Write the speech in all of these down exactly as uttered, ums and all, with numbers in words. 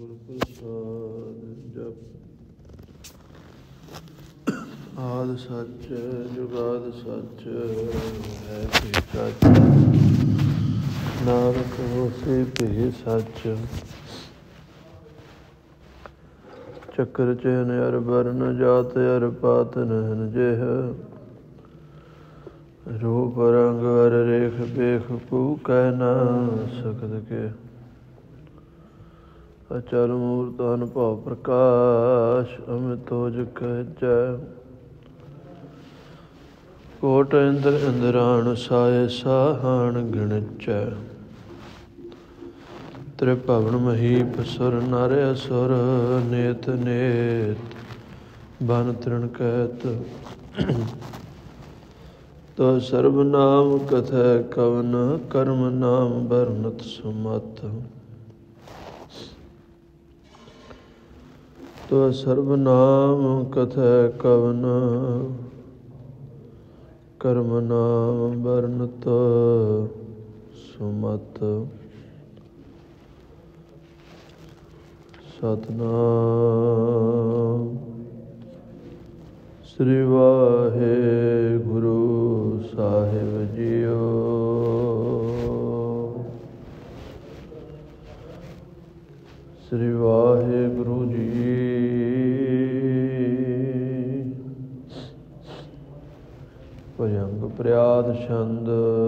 ਗੁਰ ਪ੍ਰਸਾਦ ਜਪ। ਆਦਿ ਸੱਚ ਜੁਗਾਦਿ ਸੱਚ ਹੈ ਭੀ ਸੱਚ, ਨਾਨਕ ਹੋਸੀ ਭੀ ਸੱਚ। ਚੱਕਰ ਚਿਹਨ ਅਰ ਬਰਨ ਜਾਤ ਅਰ ਪਾਤ ਨਹਿਨ ਜਿਹ, ਰੂਪ ਰੰਗ ਅਰ ਰੇਖ ਬੇਖ ਕੂ ਕਹਿ ਨਾ ਸਕਦ ਕੇ। ਅਚਲ ਮੂਰਤ ਅਨੁਭਵ ਪ੍ਰਕਾਸ਼, ਅਮਿਤ ਤੋਜ ਕਹਿਜੈ। ਕੋਟ ਇੰਦਰ ਇੰਦਰਾਣ ਸਾਏ ਸਾਹਣ ਗਿਣਚੈ। ਤ੍ਰਿਭਵਨ ਮਹੀਪ ਸੁਰ ਨਰ ਅਸੁਰ, ਨੇਤ ਨੇਤ ਬਨ ਤ੍ਰਿਣ ਕਹਿਤ। ਤੋ ਸਰਬ ਨਾਮ ਕਥੈ ਕਵਨ, ਕਰਮ ਨਾਮ ਬਰਨਤ ਸੁਮਤ। ਤੋ ਸਰਬ ਨਾਮ ਕਥੈ ਕਵਨ, ਕਰਮ ਨਾਮ ਬਰਨਤ ਸੁਮਤ। ਸਤਿਨਾਮ ਸ੍ਰੀ ਵਾਹਿਗੁਰੂ ਸਾਹਿਬ ਜੀਓ। ਸ੍ਰੀ ਵਾਹਿਗੁਰੂ ਜੀ। ਭਜੰਗ ਪ੍ਰਿਆਦ ਛੰਦ,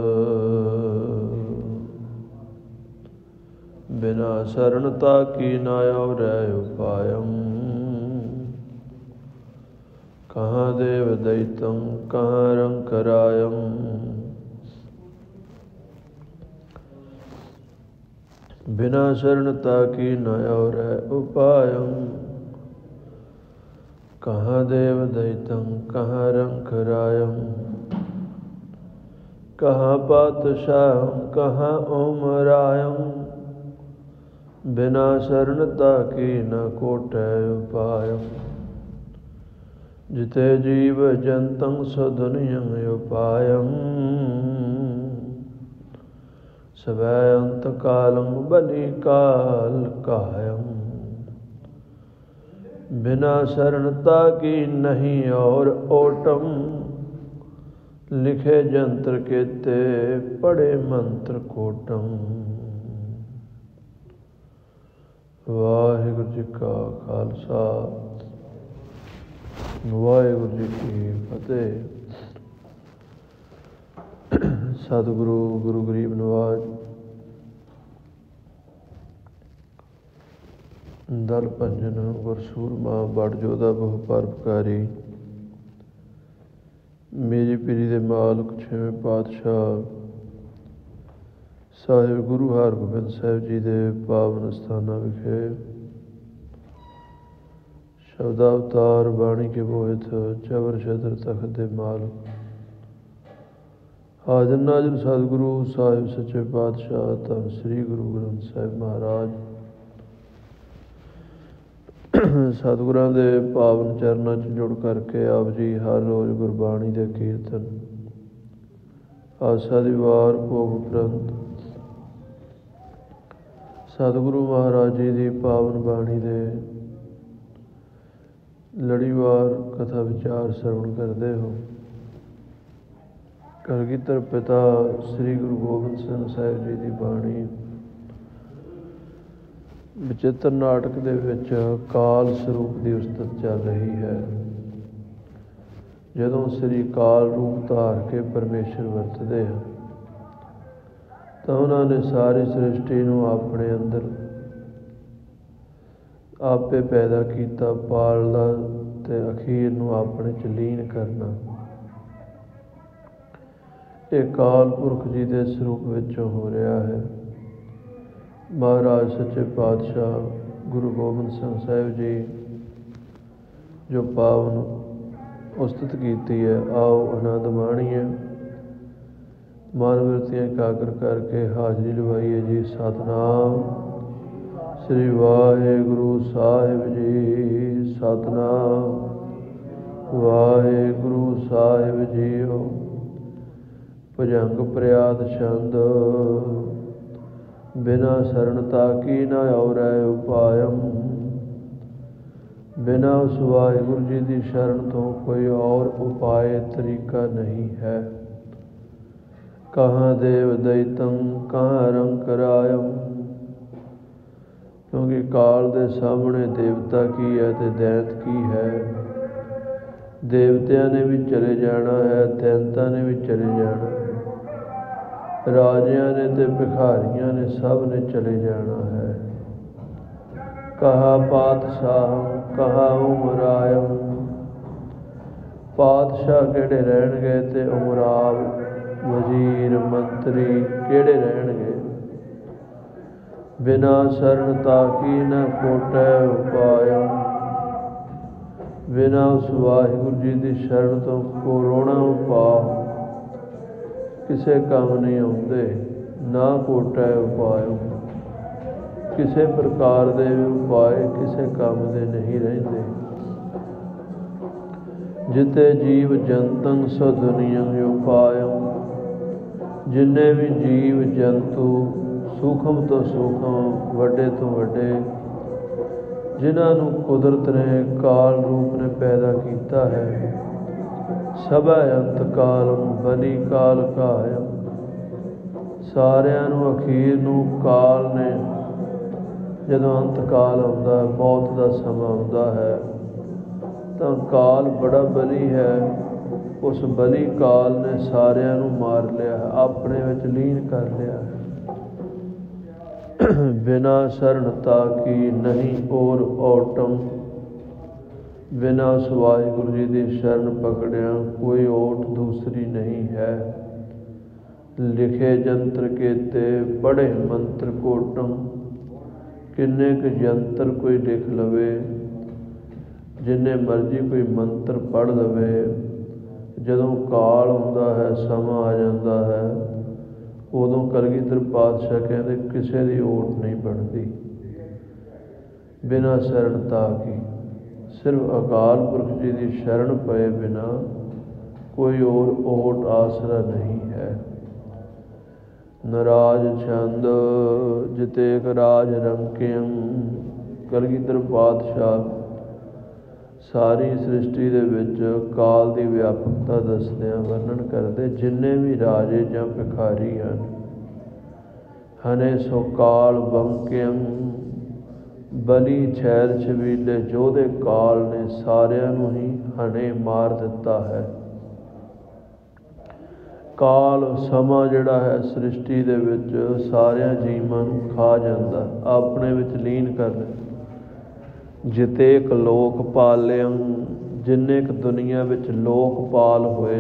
ਬਿਨਾ ਸਰਣਤਾ ਕੀ ਨਾ ਔਰੈ ਉਪਾਯੰ। ਕਹਾਂ ਦੇਵ ਦਇਤੰ ਕਹਾਂ ਰੰਕਰਾਯੰ, ਬਿਨਾ ਸਰਣਤਾ ਕੀ ਨਾ ਔਰੈ ਉਪਾਯੰ। ਕਹਾਂ ਦੇਵ ਦਇਤੰ ਕਹਾਂ ਰੰਕਰਾਯੰ, ਕਹਾਂ ਪਾਤਸ਼ਾਹੰ ਕਹਾਂ ਓਮਰਾਯੰ। ਬਿਨਾ ਸਰਣਤਾ ਕੀ ਨ ਕੋਟੈ ਉਪਾਯੰ। ਜਿਤੇ ਜੀਵ ਜੰਤੰ ਸੋ ਦੁਨੀਯੰ ਉਪਾਯੰ। ਸਵੈ ਅੰਤ ਕਾਲੰ ਬਲੀ ਕਾਲ ਕਾਯੰ। ਬਿਨਾ ਸਰਣਤਾ ਕੀ ਨਹੀਂ ਔਰ ਓਟਮ। ਲਿਖੇ ਜੰਤਰ ਕੇਤੇ ਪੜੇ ਮੰਤਰ ਕੋਟਮ। ਵਾਹਿਗੁਰੂ ਜੀ ਕਾ ਖਾਲਸਾ, ਵਾਹਿਗੁਰੂ ਜੀ ਕੀ ਫਤਿਹ। ਸਤਿਗੁਰੂ ਗੁਰੂ ਗਰੀਬ ਨਿਵਾਜ ਦਲ ਭੰਜਨ ਗੁਰ ਸੂਰਮਾ ਬੜ ਜੋਧਾ ਬਹੁ ਪਰਉਪਕਾਰੀ। ਮੇਰੀ ਪੀਰੀ ਦੇ ਮਾਲਕ ਛੇਵੇਂ ਪਾਤਸ਼ਾਹ ਸਾਹਿਬ ਗੁਰੂ ਹਰਗੋਬਿੰਦ ਸਾਹਿਬ ਜੀ ਦੇ ਪਾਵਨ ਸਥਾਨਾਂ ਵਿਖੇ ਸ਼ਬਦਾਵਤਾਰ ਬਾਣੀ ਕੇ ਬੋਹਿਤ ਚਵਰ ਛਤਰ ਤਖਤ ਦੇ ਮਾਲਕ ਹਾਜ਼ਰ ਨਾਜ਼ਰ ਸਤਿਗੁਰੂ ਸਾਹਿਬ ਸੱਚੇ ਪਾਤਸ਼ਾਹ ਧੰਨ ਸ੍ਰੀ ਗੁਰੂ ਗ੍ਰੰਥ ਸਾਹਿਬ ਮਹਾਰਾਜ, ਸਤਿਗੁਰਾਂ ਦੇ ਪਾਵਨ ਚਰਨਾਂ 'ਚ ਜੁੜ ਕਰਕੇ ਆਪ ਜੀ ਹਰ ਰੋਜ਼ ਗੁਰਬਾਣੀ ਦੇ ਕੀਰਤਨ ਆਸਾ ਦੀ ਵਾਰ ਭੋਗ ਉਪਰੰਤ ਸਤਿਗੁਰੂ ਮਹਾਰਾਜ ਜੀ ਦੀ ਪਾਵਨ ਬਾਣੀ ਦੇ ਲੜੀਵਾਰ ਕਥਾ ਵਿਚਾਰ ਸਰਵਣ ਕਰਦੇ ਹੋ। ਕਲਗੀਧਰ ਪਿਤਾ ਸ੍ਰੀ ਗੁਰੂ ਗੋਬਿੰਦ ਸਿੰਘ ਸਾਹਿਬ ਜੀ ਦੀ ਬਾਣੀ ਵਿਚਿੱਤਰ ਨਾਟਕ ਦੇ ਵਿੱਚ ਕਾਲ ਸਰੂਪ ਦੀ ਉਸਤਤ ਚੱਲ ਰਹੀ ਹੈ। ਜਦੋਂ ਸ੍ਰੀ ਕਾਲ ਰੂਪ ਧਾਰ ਕੇ ਪਰਮੇਸ਼ਰ ਵਰਤਦੇ ਹਨ ਤਾਂ ਉਹਨਾਂ ਨੇ ਸਾਰੀ ਸ੍ਰਿਸ਼ਟੀ ਨੂੰ ਆਪਣੇ ਅੰਦਰ ਆਪੇ ਪੈਦਾ ਕੀਤਾ, ਪਾਲਦਾ ਤੇ ਅਖੀਰ ਨੂੰ ਆਪਣੇ 'ਚ ਲੀਨ ਕਰਨਾ। ਇਹ ਕਾਲ ਪੁਰਖ ਜੀ ਦੇ ਸਰੂਪ ਵਿੱਚੋਂ ਹੋ ਰਿਹਾ ਹੈ। ਮਹਾਰਾਜ ਸੱਚੇ ਪਾਤਸ਼ਾਹ ਗੁਰੂ ਗੋਬਿੰਦ ਸਿੰਘ ਸਾਹਿਬ ਜੀ ਜੋ ਪਾਵਨ ਉਸਤਤ ਕੀਤੀ ਹੈ, ਆਓ ਆਨੰਦ ਮਾਣੀਏ, ਮਨ ਬਿਰਤੀਆਂ ਇਕਾਗਰ ਕਰਕੇ ਹਾਜ਼ਰੀ ਲਵਾਈਏ ਜੀ। ਸਤਿਨਾਮ ਸ੍ਰੀ ਵਾਹਿਗੁਰੂ ਸਾਹਿਬ ਜੀ, ਸਤਿਨਾਮ ਵਾਹਿਗੁਰੂ ਸਾਹਿਬ ਜੀਓ। ਭੁਜੰਗ ਪ੍ਰਿਆਦ ਛੰਦ, बिना शरणता की न औरै उपायम। बिना उस वाहिगुरु जी की शरण तो कोई और उपाय तरीका नहीं है। कहाँ देव दैतम कहाँ रंक रायम। क्योंकि काल दे सामने देवता की है तो दैत की है। देवतिया ने भी चले जाना है, दैंता ने भी चले जाना है, राजिया ने ते भिखारियां ने सब ने चले जाना है। कहा पातशाह कहा उमरायम। पातशाह केड़े रहणगे ते उमराव वजीर मंत्री केड़े रहणगे। बिना शरणता की न कोटै उपायम। बिना उस वाहिगुरु जी की शरण तो कोरोना उपाय किसे काम नहीं आउंदे। ना कोटै उपाय किसी प्रकार के उपाय किसी काम के नहीं रहते। जिते जीव जंतन सो दुनिया उपायम। जिन्ने भी जीव जंतु सूखम तो सूखम वड्डे तो वड्डे जिन्हों कुदरत ने काल रूप ने पैदा किया है। सब अंत कालम बली काल कायम। सारिਆਂ ਨੂੰ अखीर ਨੂੰ काल ने ਜਦੋਂ अंत काल आउंदा है, मौत का समा आउंदा है, तो काल बड़ा बली है। उस बली काल ने सारिਆਂ ਨੂੰ मार लिया है, अपने विच लीन कर लिया है। बिना शरणता की नहीं और ओटम। बिना उस वाहिगुरु जी की शरण पकड़िया कोई ओट दूसरी नहीं है। लिखे जंत्र केते पढ़े मंत्र कोटम। किन्ने क यंत्र कोई लिख लवे, जिन्ने मर्जी कोई मंत्र पढ़ लवे, जदों काल आउंदा है, समा आ जाता है, उदों कलगीधर पातशाह कहते किसी की ओट नहीं बनती। बिना शरणता की सिर्फ अकाल पुरख जी की शरण पए बिना कोई और ओट आसरा नहीं है। नाराज छंद जितेक राज रंकियम। कलगीधर पातशाह सारी सृष्टि दे विच काल की व्यापकता दसदियां वर्णन करते जिन्ने भी राजे जां भिखारी हैं। हने सो काल बंकियम। बली छैल छबीले जोधे काल ने सारिਆਂ ਨੂੰ ही हने मार दिता है। काल समा जिहड़ा है सृष्टि दे विच सारिਆਂ जीवां ਨੂੰ खा जांदा, अपने विच लीन कर ले। जितेक लोक पालियम। जिन्ने क दुनिया विच लोकपाल होए।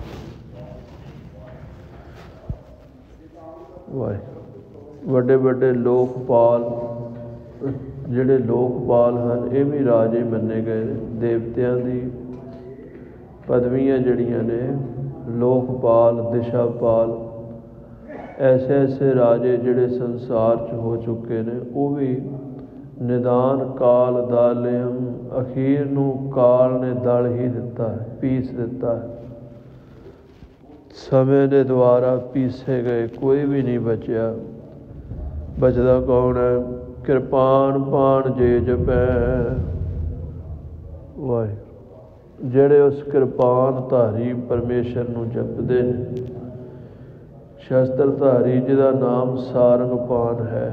वाहे वड्डे वड्डे लोकपाल जिहड़े लोकपाल हैं ये भी राजे मन्ने गए। देवतियां दी पदवियां जिहड़ियां ने लोकपाल दिशापाल ऐसे ऐसे राजे जिहड़े संसार च हो चुके ने वो भी निदान काल दालियम। अखीर नूं काल ने दल ही दिता है, पीस दिता है। समय के द्वारा पीसे गए कोई भी नहीं बचिया। बचदा कौन है? कृपान पान जे जपै। वाहे जेड़े उस कृपान धारी परमेश्वर नूं जपदे ने। शस्त्रधारी जिहदा नाम सारंगपान है,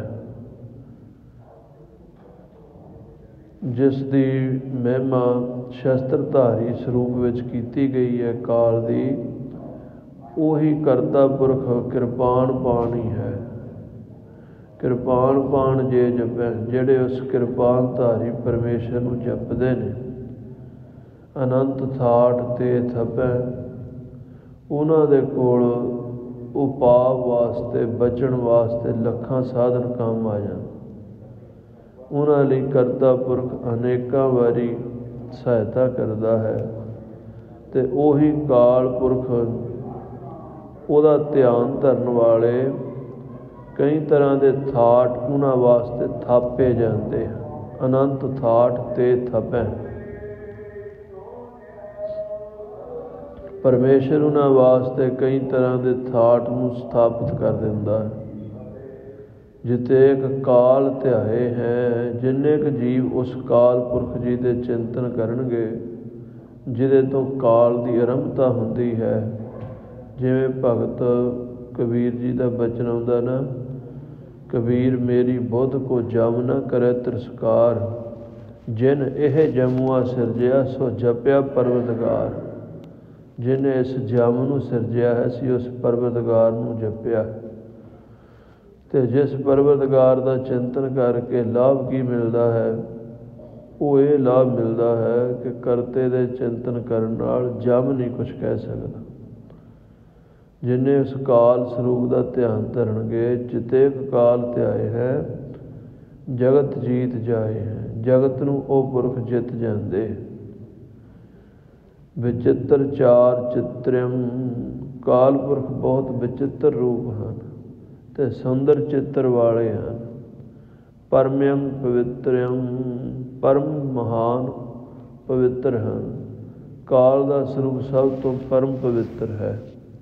जिस दी महिमा शस्त्रधारी स्वरूप विच कीती गई है काल दी, उही करता पुरख कृपान पान ही है। कृपान पान जे जपै जेड़े उस कृपान धारी परमेश्वर नूं जपदे ने। अनंत थाट ते थपै। उन्हां दे कोल उपाव वास्ते बचण वास्ते लखां साधन काम आ जाण। उन्हां लई करता पुरख अनेकां वारी सहायता करता है ते उही काल पुरख उहदा ध्यान धरन वाले कई तरह के थाट उन्हां वास्ते थापे जाते हैं। अनंत थाट ते थपै। परमेश्वर उन्हां वास्ते कई तरह के थाट नूं स्थापित कर दिंदा है। ਜਿਤੇਕ ਕਾਲ ਧਿਆਏ ਹੈ। ਜਿੰਨੇ ਕੁ ਜੀਵ ਉਸ ਕਾਲ ਪੁਰਖ ਜੀ ਦੇ ਚਿੰਤਨ ਕਰਨਗੇ, ਜਿਹਦੇ ਤੋਂ ਕਾਲ ਦੀ ਆਰੰਭਤਾ ਹੁੰਦੀ ਹੈ। ਜਿਵੇਂ ਭਗਤ ਕਬੀਰ ਜੀ ਦਾ ਬਚਨ ਆਉਂਦਾ ਨਾ, ਕਬੀਰ ਮੇਰੀ ਬੁੱਧ ਕੋ ਜਮ ਨ ਕਰੇ ਤਿਰਸਕਾਰ, ਜਿਨ ਇਹ ਜਮੂਆ ਸਿਰਜਿਆ ਸੋ ਜਪਿਆ ਪਰਵਤਗਾਰ। ਜਿਹਨੇ ਇਸ ਜਮ ਨੂੰ ਸਿਰਜਿਆ ਹੈ ਸੀ ਉਸ ਪਰਵਤਗਾਰ ਨੂੰ ਜਪਿਆ। ਅਤੇ ਜਿਸ ਪਰਵਤਗਾਰ ਦਾ ਚਿੰਤਨ ਕਰਕੇ ਲਾਭ ਕੀ ਮਿਲਦਾ ਹੈ? ਉਹ ਇਹ ਲਾਭ ਮਿਲਦਾ ਹੈ ਕਿ ਕਰਤੇ ਦੇ ਚਿੰਤਨ ਕਰਨ ਨਾਲ ਜਮ ਨਹੀਂ ਕੁਛ ਕਹਿ ਸਕਦਾ। ਜਿੰਨੇ ਉਸ ਕਾਲ ਸਰੂਪ ਦਾ ਧਿਆਨ ਧਰਨਗੇ, ਜਿਤੇਕ ਕਾਲ ਧਿਆਏ ਹੈ ਜਗਤ ਜੀਤ ਜਾਏ ਹੈ। ਜਗਤ ਨੂੰ ਉਹ ਪੁਰਖ ਜਿੱਤ ਜਾਂਦੇ। ਵਿਚਿੱਤਰ ਚਾਰ ਚਿਤ੍ਰਿਮ, ਕਾਲ ਪੁਰਖ ਬਹੁਤ ਵਿਚਿੱਤਰ ਰੂਪ ਹਨ ਅਤੇ ਸੁੰਦਰ ਚਿੱਤਰ ਵਾਲੇ ਹਨ। ਪਰਮਯੰ ਪਵਿੱਤਰਯੰ, ਪਰਮ ਮਹਾਨ ਪਵਿੱਤਰ ਹਨ। ਕਾਲ ਦਾ ਸਰੂਪ ਸਭ ਤੋਂ ਪਰਮ ਪਵਿੱਤਰ ਹੈ।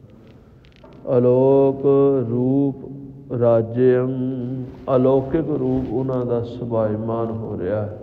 ਅਲੋਕ ਰੂਪ ਰਾਜਯੰ, ਅਲੌਕਿਕ ਰੂਪ ਉਹਨਾਂ ਦਾ ਸੁਭਾਇਮਾਨ ਹੋ ਰਿਹਾ ਹੈ।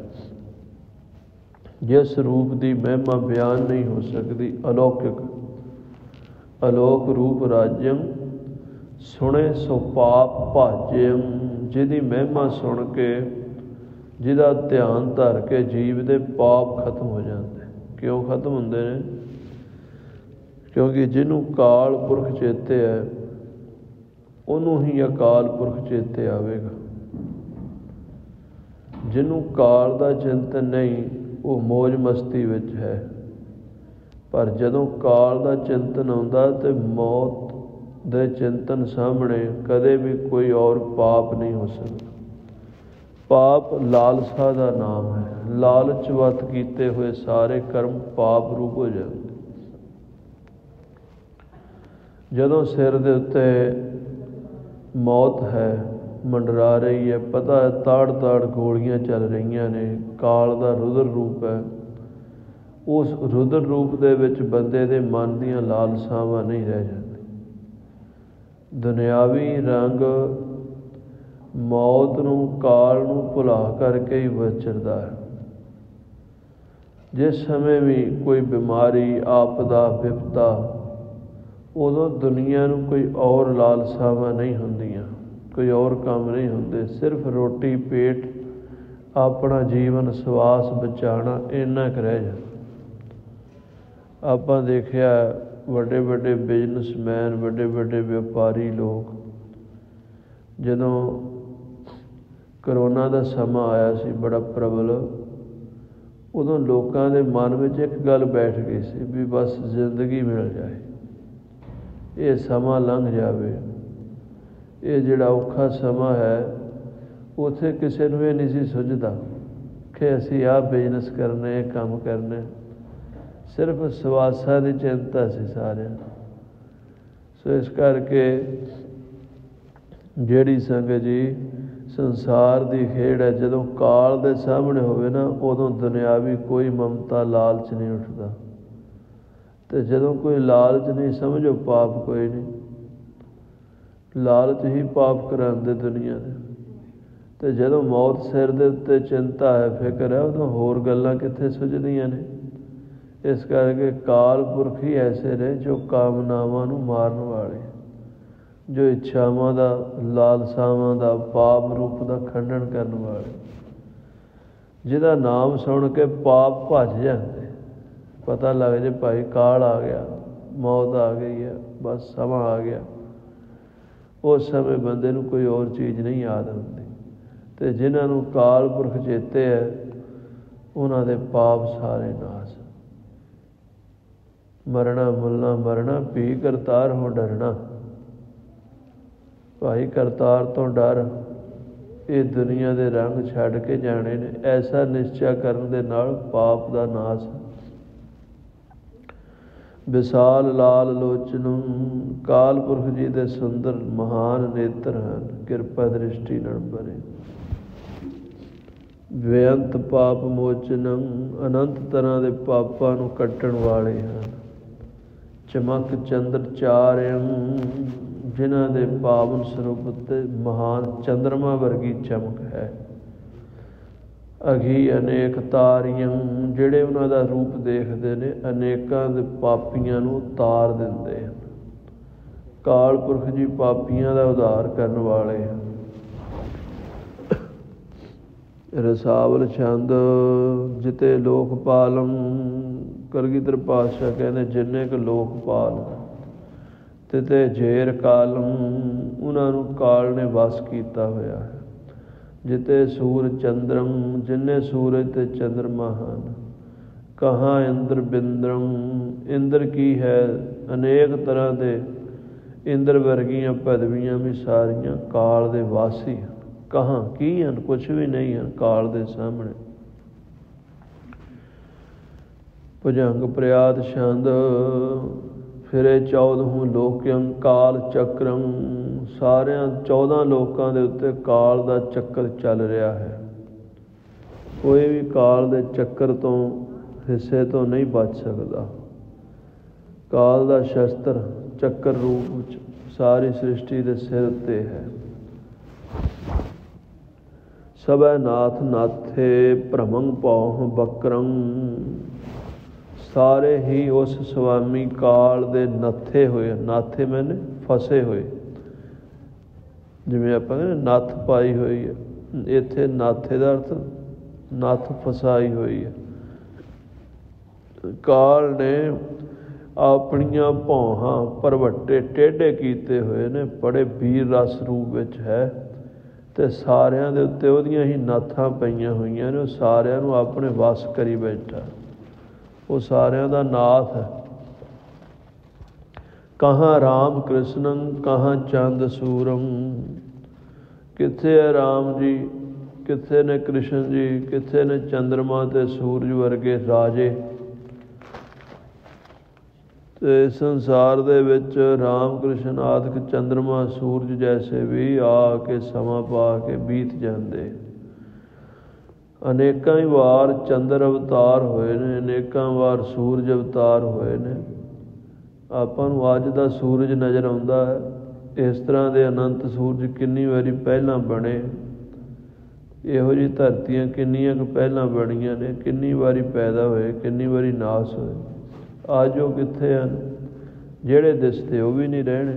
ਜਿਸ ਰੂਪ ਦੀ ਮਹਿਮਾ ਬਿਆਨ ਨਹੀਂ ਹੋ ਸਕਦੀ, ਅਲੌਕਿਕ ਅਲੋਕ ਰੂਪ ਰਾਜਯੰ, ਸੁਣੇ ਸੋ ਪਾਪ ਭਾਜਯੰ। ਜਿਹਦੀ ਮਹਿਮਾ ਸੁਣ ਕੇ, ਜਿਹਦਾ ਧਿਆਨ ਧਰ ਕੇ ਜੀਵ ਦੇ ਪਾਪ ਖਤਮ ਹੋ ਜਾਂਦੇ। ਕਿਉਂ ਖਤਮ ਹੁੰਦੇ ਨੇ? ਕਿਉਂਕਿ ਜਿਹਨੂੰ ਕਾਲ ਪੁਰਖ ਚੇਤੇ ਹੈ, ਉਹਨੂੰ ਹੀ ਅਕਾਲ ਪੁਰਖ ਚੇਤੇ ਆਵੇਗਾ। ਜਿਹਨੂੰ ਕਾਲ ਦਾ ਚਿੰਤਨ ਨਹੀਂ, ਉਹ ਮੌਜ ਮਸਤੀ ਵਿੱਚ ਹੈ। ਪਰ ਜਦੋਂ ਕਾਲ ਦਾ ਚਿੰਤਨ ਆਉਂਦਾ ਤਾਂ ਮੌਤ ਦੇ ਚਿੰਤਨ ਸਾਹਮਣੇ ਕਦੇ ਵੀ ਕੋਈ ਔਰ ਪਾਪ ਨਹੀਂ ਹੋ ਸਕਦਾ। ਪਾਪ ਲਾਲਸਾ ਦਾ ਨਾਮ ਹੈ। ਲਾਲਚ ਵੱਤ ਕੀਤੇ ਹੋਏ ਸਾਰੇ ਕਰਮ ਪਾਪ ਰੂਪ ਹੋ ਜਾਂਦੇ। ਜਦੋਂ ਸਿਰ ਦੇ ਉੱਤੇ ਮੌਤ ਹੈ, ਮੰਡਰਾ ਰਹੀ ਹੈ, ਪਤਾ ਹੈ ਤਾੜ ਤਾੜ ਗੋਲੀਆਂ ਚੱਲ ਰਹੀਆਂ ਨੇ, ਕਾਲ ਦਾ ਰੁਦਰ ਰੂਪ ਹੈ। ਉਸ ਰੁਦਰ ਰੂਪ ਦੇ ਵਿੱਚ ਬੰਦੇ ਦੇ ਮਨ ਦੀਆਂ ਲਾਲਸਾਵਾਂ ਨਹੀਂ ਰਹਿ ਜਾਂਦੀਆਂ। ਦੁਨਿਆਵੀ ਰੰਗ ਮੌਤ ਨੂੰ, ਕਾਲ ਨੂੰ ਭੁਲਾ ਕਰਕੇ ਹੀ ਵਿਚਰਦਾ ਹੈ। ਜਿਸ ਸਮੇਂ ਵੀ ਕੋਈ ਬਿਮਾਰੀ, ਆਪਦਾ, ਵਿਪਤਾ, ਉਦੋਂ ਦੁਨੀਆ ਨੂੰ ਕੋਈ ਔਰ ਲਾਲਸਾਵਾਂ ਨਹੀਂ ਹੁੰਦੀਆਂ, ਕੋਈ ਔਰ ਕੰਮ ਨਹੀਂ ਹੁੰਦੇ। ਸਿਰਫ ਰੋਟੀ, ਪੇਟ, ਆਪਣਾ ਜੀਵਨ ਸਵਾਸ ਬਚਾਉਣਾ, ਇੰਨਾ ਕੁ ਰਹਿ ਜਾਂਦਾ। ਆਪਾਂ ਦੇਖਿਆ ਵੱਡੇ ਵੱਡੇ ਬਿਜ਼ਨਸਮੈਨ, ਵੱਡੇ ਵੱਡੇ ਵਪਾਰੀ ਲੋਕ, ਜਦੋਂ ਕਰੋਨਾ ਦਾ ਸਮਾਂ ਆਇਆ ਸੀ ਬੜਾ ਪ੍ਰਬਲ, ਉਦੋਂ ਲੋਕਾਂ ਦੇ ਮਨ ਵਿੱਚ ਇੱਕ ਗੱਲ ਬੈਠ ਗਈ ਸੀ ਵੀ ਬਸ ਜ਼ਿੰਦਗੀ ਮਿਲ ਜਾਏ, ਇਹ ਸਮਾਂ ਲੰਘ ਜਾਵੇ। ਇਹ ਜਿਹੜਾ ਔਖਾ ਸਮਾਂ ਹੈ, ਉੱਥੇ ਕਿਸੇ ਨੂੰ ਇਹ ਨਹੀਂ ਸੀ ਸੁਝਦਾ ਕਿ ਅਸੀਂ ਆਹ ਬਿਜ਼ਨਸ ਕਰਨੇ, ਇਹ ਕੰਮ ਕਰਨੇ। ਸਿਰਫ ਸਵਾਸਾਂ ਦੀ ਚਿੰਤਾ ਸੀ ਸਾਰਿਆਂ ਨੂੰ। ਸੋ ਇਸ ਕਰਕੇ ਜਿਹੜੀ ਸੰਗਤ ਜੀ ਸੰਸਾਰ ਦੀ ਖੇਡ ਹੈ, ਜਦੋਂ ਕਾਲ ਦੇ ਸਾਹਮਣੇ ਹੋਵੇ ਨਾ, ਉਦੋਂ ਦੁਨਿਆਵੀ ਕੋਈ ਮਮਤਾ, ਲਾਲਚ ਨਹੀਂ ਉੱਠਦਾ। ਅਤੇ ਜਦੋਂ ਕੋਈ ਲਾਲਚ ਨਹੀਂ, ਸਮਝੋ ਪਾਪ ਕੋਈ ਨਹੀਂ। ਲਾਲਚ ਹੀ ਪਾਪ ਕਰਾਉਂਦੇ ਦੁਨੀਆ ਦੇ। ਅਤੇ ਜਦੋਂ ਮੌਤ ਸਿਰ ਦੇ ਉੱਤੇ ਚਿੰਤਾ ਹੈ, ਫਿਕਰ ਹੈ, ਉਦੋਂ ਹੋਰ ਗੱਲਾਂ ਕਿੱਥੇ ਸੁਝਦੀਆਂ ਨੇ। ਇਸ ਕਰਕੇ ਕਾਲ ਪੁਰਖ ਹੀ ਐਸੇ ਨੇ ਜੋ ਕਾਮਨਾਵਾਂ ਨੂੰ ਮਾਰਨ ਵਾਲੇ, ਜੋ ਇੱਛਾਵਾਂ ਦਾ, ਲਾਲਸਾਵਾਂ ਦਾ, ਪਾਪ ਰੂਪ ਦਾ ਖੰਡਨ ਕਰਨ ਵਾਲੇ, ਜਿਹਦਾ ਨਾਮ ਸੁਣ ਕੇ ਪਾਪ ਭੱਜ ਜਾਂਦੇ। ਪਤਾ ਲੱਗ ਜੇ ਭਾਈ ਕਾਲ ਆ ਗਿਆ, ਮੌਤ ਆ ਗਈ ਹੈ, ਬਸ ਸਮਾਂ ਆ ਗਿਆ, ਉਸ ਸਮੇਂ ਬੰਦੇ ਨੂੰ ਕੋਈ ਹੋਰ ਚੀਜ਼ ਨਹੀਂ ਯਾਦ ਆਉਂਦੀ। ਅਤੇ ਜਿਨ੍ਹਾਂ ਨੂੰ ਕਾਲ ਪੁਰਖ ਚੇਤੇ ਹੈ, ਉਹਨਾਂ ਦੇ ਪਾਪ ਸਾਰੇ ਨਾਸ। ਮਰਨਾ ਮੁੱਲਣਾ ਮਰਨਾ, ਭੀ ਕਰਤਾਰ ਹੋ ਡਰਨਾ। ਭਾਈ ਕਰਤਾਰ ਤੋਂ ਡਰ। ਇਹ ਦੁਨੀਆ ਦੇ ਰੰਗ ਛੱਡ ਕੇ ਜਾਣੇ ਨੇ। ਐਸਾ ਨਿਸ਼ਚਾ ਕਰਨ ਦੇ ਨਾਲ ਪਾਪ ਦਾ ਨਾਸ। ਵਿਸਾਲ ਲਾਲ ਲੋਚਨ, ਕਾਲ ਪੁਰਖ ਜੀ ਦੇ ਸੁੰਦਰ ਮਹਾਨ ਨੇਤਰ ਹਨ, ਕਿਰਪਾ ਦ੍ਰਿਸ਼ਟੀ ਨਾਲ ਭਰੇ। ਬੇਅੰਤ ਪਾਪ ਮੋਚਨੰ, ਅਨੰਤ ਤਰ੍ਹਾਂ ਦੇ ਪਾਪਾਂ ਨੂੰ ਕੱਟਣ ਵਾਲੇ ਹਨ। ਚਮਕ ਚੰਦਰ ਚਾਰਿਅੰ, ਜਿਨ੍ਹਾਂ ਦੇ ਪਾਵਨ ਸਰੂਪ ਉੱਤੇ ਮਹਾਨ ਚੰਦਰਮਾ ਵਰਗੀ ਚਮਕ ਹੈ। ਅਘੀ ਅਨੇਕ ਤਾਰੀਆਂ, ਜਿਹੜੇ ਉਹਨਾਂ ਦਾ ਰੂਪ ਦੇਖਦੇ ਨੇ ਅਨੇਕਾਂ ਦੇ ਪਾਪੀਆਂ ਨੂੰ ਤਾਰ ਦਿੰਦੇ ਹਨ। ਕਾਲ ਪੁਰਖ ਜੀ ਪਾਪੀਆਂ ਦਾ ਉਧਾਰ ਕਰਨ ਵਾਲੇ ਹਨ। ਰਸਾਵਲ ਛੰਦ ਜਿਤੇ ਲੋਕ ਪਾਲਮ, ਕਲਗੀਧਰ ਪਾਤਸ਼ਾਹ ਕਹਿੰਦੇ ਜਿੰਨੇ ਕੁ ਲੋਕ ਪਾਲ ਤਿਤੇ ਜੇਰ ਕਾਲਮ, ਉਹਨਾਂ ਨੂੰ ਕਾਲ ਨੇ ਵਸ ਕੀਤਾ ਹੋਇਆ ਹੈ। ਜਿਤੇ ਸੂਰ ਚੰਦਰਮ, ਜਿੰਨੇ ਸੂਰਜ ਤੇ ਚੰਦਰਮਾ ਹਨ। ਕਹਾਂ ਇੰਦਰ ਬਿੰਦਰਮ, ਇੰਦਰ ਕੀ ਹੈ, ਅਨੇਕ ਤਰ੍ਹਾਂ ਦੇ ਇੰਦਰ ਵਰਗੀਆਂ ਪਦਵੀਆਂ ਵੀ ਸਾਰੀਆਂ ਕਾਲ ਦੇ ਵਾਸੀ ਹਨ। ਕਹਾਂ ਕੀ ਹਨ, ਕੁਛ ਵੀ ਨਹੀਂ ਹਨ ਕਾਲ ਦੇ ਸਾਹਮਣੇ। ਭੁਜੰਗ ਪ੍ਰਿਆਦ ਛੰਦ ਫਿਰੇ ਚੌਦਹੂੰ ਲੋਕਿਅੰ ਕਾਲ ਚੱਕਰੰ, ਸਾਰਿਆਂ ਚੌਦਾਂ ਲੋਕਾਂ ਦੇ ਉੱਤੇ ਕਾਲ ਦਾ ਚੱਕਰ ਚੱਲ ਰਿਹਾ ਹੈ। ਕੋਈ ਵੀ ਕਾਲ ਦੇ ਚੱਕਰ ਤੋਂ ਹਿੱਸੇ ਤੋਂ ਨਹੀਂ ਬਚ ਸਕਦਾ। ਕਾਲ ਦਾ ਸ਼ਸਤਰ ਚੱਕਰ ਰੂਪ ਵਿੱਚ ਸਾਰੀ ਸ੍ਰਿਸ਼ਟੀ ਦੇ ਸਿਰ ਉੱਤੇ ਹੈ। ਸਭੈ ਨਾਥ ਨਾਥੇ ਭ੍ਰਮੰ ਪਉ ਬਕਰੰ, ਸਾਰੇ ਹੀ ਉਸ ਸੁਆਮੀ ਕਾਲ ਦੇ ਨੱਥੇ ਹੋਏ। ਨਾਥੇ ਮੈਨੇ ਫਸੇ ਹੋਏ, ਜਿਵੇਂ ਆਪਾਂ ਕਹਿੰਦੇ ਨੱਥ ਪਾਈ ਹੋਈ ਹੈ, ਇੱਥੇ ਨਾਥੇ ਦਾ ਅਰਥ ਨੱਥ ਫਸਾਈ ਹੋਈ ਹੈ। ਕਾਲ ਨੇ ਆਪਣੀਆਂ ਭੌਹਾਂ ਭਰਵੱਟੇ ਟੇਢੇ ਕੀਤੇ ਹੋਏ ਨੇ, ਬੜੇ ਵੀਰ ਰਸ ਰੂਪ ਵਿੱਚ ਹੈ ਅਤੇ ਸਾਰਿਆਂ ਦੇ ਉੱਤੇ ਉਹਦੀਆਂ ਹੀ ਨਾਥਾਂ ਪਈਆਂ ਹੋਈਆਂ ਨੇ। ਉਹ ਸਾਰਿਆਂ ਨੂੰ ਆਪਣੇ ਵਸ ਕਰੀ ਬੈਠਾ, ਉਹ ਸਾਰਿਆਂ ਦਾ ਨਾਥ ਹੈ। ਕਹਾਂ ਰਾਮ ਕ੍ਰਿਸ਼ਨੰ ਕਹਾਂ ਚੰਦ ਸੂਰਮ, ਕਿੱਥੇ ਹੈ ਰਾਮ ਜੀ, ਕਿੱਥੇ ਨੇ ਕ੍ਰਿਸ਼ਨ ਜੀ, ਕਿੱਥੇ ਨੇ ਚੰਦਰਮਾ ਅਤੇ ਸੂਰਜ ਵਰਗੇ ਰਾਜੇ। ਅਤੇ ਸੰਸਾਰ ਦੇ ਵਿੱਚ ਰਾਮ ਕ੍ਰਿਸ਼ਨ ਆਦਿਕ ਚੰਦਰਮਾ ਸੂਰਜ ਜੈਸੇ ਵੀ ਆ ਕੇ ਸਮਾਂ ਪਾ ਕੇ ਬੀਤ ਜਾਂਦੇ। ਅਨੇਕਾਂ ਹੀ ਵਾਰ ਚੰਦਰ ਅਵਤਾਰ ਹੋਏ ਨੇ, ਅਨੇਕਾਂ ਵਾਰ ਸੂਰਜ ਅਵਤਾਰ ਹੋਏ ਨੇ। ਆਪਾਂ ਨੂੰ ਅੱਜ ਦਾ ਸੂਰਜ ਨਜ਼ਰ ਆਉਂਦਾ ਹੈ, ਇਸ ਤਰ੍ਹਾਂ ਦੇ ਅਨੰਤ ਸੂਰਜ ਕਿੰਨੀ ਵਾਰੀ ਪਹਿਲਾਂ ਬਣੇ। ਇਹੋ ਜਿਹੀ ਧਰਤੀਆਂ ਕਿੰਨੀਆਂ ਕੁ ਪਹਿਲਾਂ ਬਣੀਆਂ ਨੇ, ਕਿੰਨੀ ਵਾਰੀ ਪੈਦਾ ਹੋਏ, ਕਿੰਨੀ ਵਾਰੀ ਨਾਸ ਹੋਏ। ਅੱਜ ਉਹ ਕਿੱਥੇ ਹਨ, ਜਿਹੜੇ ਦਿਸਦੇ ਉਹ ਵੀ ਨਹੀਂ ਰਹਿਣੇ।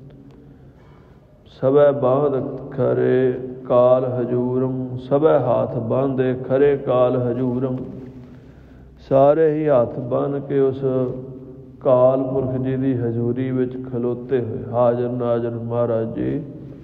ਸਭੈ ਬਾਂਧ ਖਰੇ ਕਾਲ ਹਜੂਰਮ, ਸਭੈ ਹੱਥ ਬਾਂਧੇ ਖਰੇ ਕਾਲ ਹਜੂਰਮ, ਸਾਰੇ ਹੀ ਹੱਥ ਬੰਨ੍ਹ ਕੇ ਉਸ ਕਾਲ ਪੁਰਖ ਜੀ ਦੀ ਹਜ਼ੂਰੀ ਵਿੱਚ ਖਲੋਤੇ ਹੋਏ। ਹਾਜ਼ਰ ਨਾਜ਼ਰ ਮਹਾਰਾਜ ਜੀ,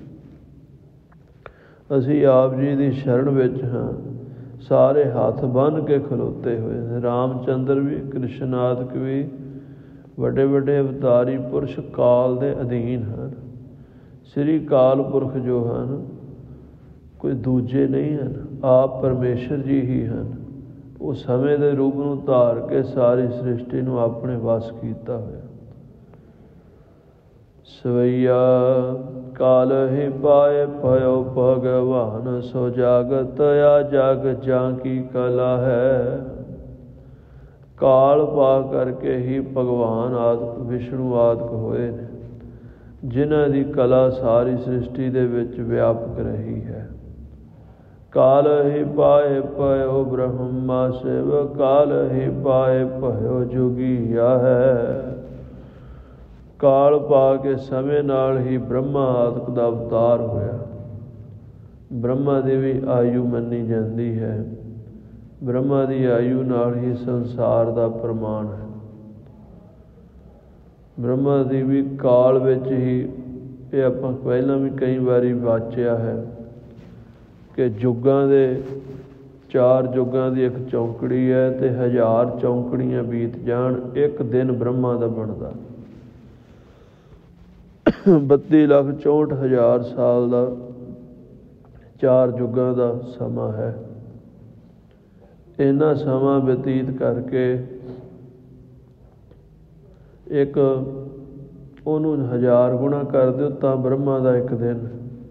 ਅਸੀਂ ਆਪ ਜੀ ਦੀ ਸ਼ਰਨ ਵਿੱਚ ਹਾਂ। ਸਾਰੇ ਹੱਥ ਬੰਨ੍ਹ ਕੇ ਖਲੋਤੇ ਹੋਏ। ਰਾਮ ਚੰਦਰ ਵੀ, ਕ੍ਰਿਸ਼ਨ ਆਦਿਕ ਵੀ, ਵੱਡੇ ਵੱਡੇ ਅਵਤਾਰੀ ਪੁਰਸ਼ ਕਾਲ ਦੇ ਅਧੀਨ ਹਨ। ਸ੍ਰੀ ਕਾਲ ਪੁਰਖ ਜੋ ਹਨ ਕੋਈ ਦੂਜੇ ਨਹੀਂ ਹਨ, ਆਪ ਪਰਮੇਸ਼ਰ ਜੀ ਹੀ ਹਨ। ਉਹ ਸਮੇਂ ਦੇ ਰੂਪ ਨੂੰ ਧਾਰ ਕੇ ਸਾਰੀ ਸ੍ਰਿਸ਼ਟੀ ਨੂੰ ਆਪਣੇ ਵਸ ਕੀਤਾ ਹੋਇਆ। ਸਵਈਆ ਕਾਲ ਹੀ ਪਾਏ ਭਇਓ ਭਗਵਾਨ, ਸੋ ਜਾਗਤ ਆ ਜਗ ਜਾਂ ਕੀ ਕਲਾ ਹੈ। ਕਾਲ ਪਾ ਕਰਕੇ ਹੀ ਭਗਵਾਨ ਆਦਿਕ ਵਿਸ਼ਨੂੰ ਆਦਿਕ ਹੋਏ ਨੇ, ਜਿਨ੍ਹਾਂ ਦੀ ਕਲਾ ਸਾਰੀ ਸ੍ਰਿਸ਼ਟੀ ਦੇ ਵਿੱਚ ਵਿਆਪਕ ਰਹੀ ਹੈ। ਕਾਲ ਹੀ ਪਾਏ ਭਇਓ ਬ੍ਰਹਮਾ ਸ਼ਿਵ, ਕਾਲ ਹੀ ਪਾਏ ਭਇਓ ਜੁਗੀਆ ਹੈ। ਕਾਲ ਪਾ ਕੇ ਸਮੇਂ ਨਾਲ ਹੀ ਬ੍ਰਹਮਾ ਆਦਿਕ ਦਾ ਅਵਤਾਰ ਹੋਇਆ। ਬ੍ਰਹਮਾ ਦੀ ਵੀ ਆਯੂ ਮੰਨੀ ਜਾਂਦੀ ਹੈ। ਬ੍ਰਹਮਾ ਦੀ ਆਯੂ ਨਾਲ ਹੀ ਸੰਸਾਰ ਦਾ ਪ੍ਰਮਾਣ ਹੈ। ਬ੍ਰਹਮਾ ਦੀ ਵੀ ਕਾਲ ਵਿੱਚ ਹੀ, ਇਹ ਆਪਾਂ ਪਹਿਲਾਂ ਵੀ ਕਈ ਵਾਰੀ ਵਾਚਿਆ ਹੈ ਕਿ ਜੁਗਾਂ ਦੇ ਚਾਰ ਜੁਗਾਂ ਦੀ ਇੱਕ ਚੌਂਕੜੀ ਹੈ ਅਤੇ ਹਜ਼ਾਰ ਚੌਂਕੜੀਆਂ ਬੀਤ ਜਾਣ, ਇੱਕ ਦਿਨ ਬ੍ਰਹਮਾ ਦਾ ਬਣਦਾ। ਬੱਤੀ ਲੱਖ ਚੌਂਹਠ ਹਜ਼ਾਰ ਸਾਲ ਦਾ ਚਾਰ ਜੁਗਾਂ ਦਾ ਸਮਾਂ ਹੈ। ਇੰਨਾ ਸਮਾਂ ਬਤੀਤ ਕਰਕੇ ਇੱਕ ਉਹਨੂੰ ਹਜ਼ਾਰ ਗੁਣਾ ਕਰ ਦਿਓ ਤਾਂ ਬ੍ਰਹਮਾ ਦਾ ਇੱਕ ਦਿਨ।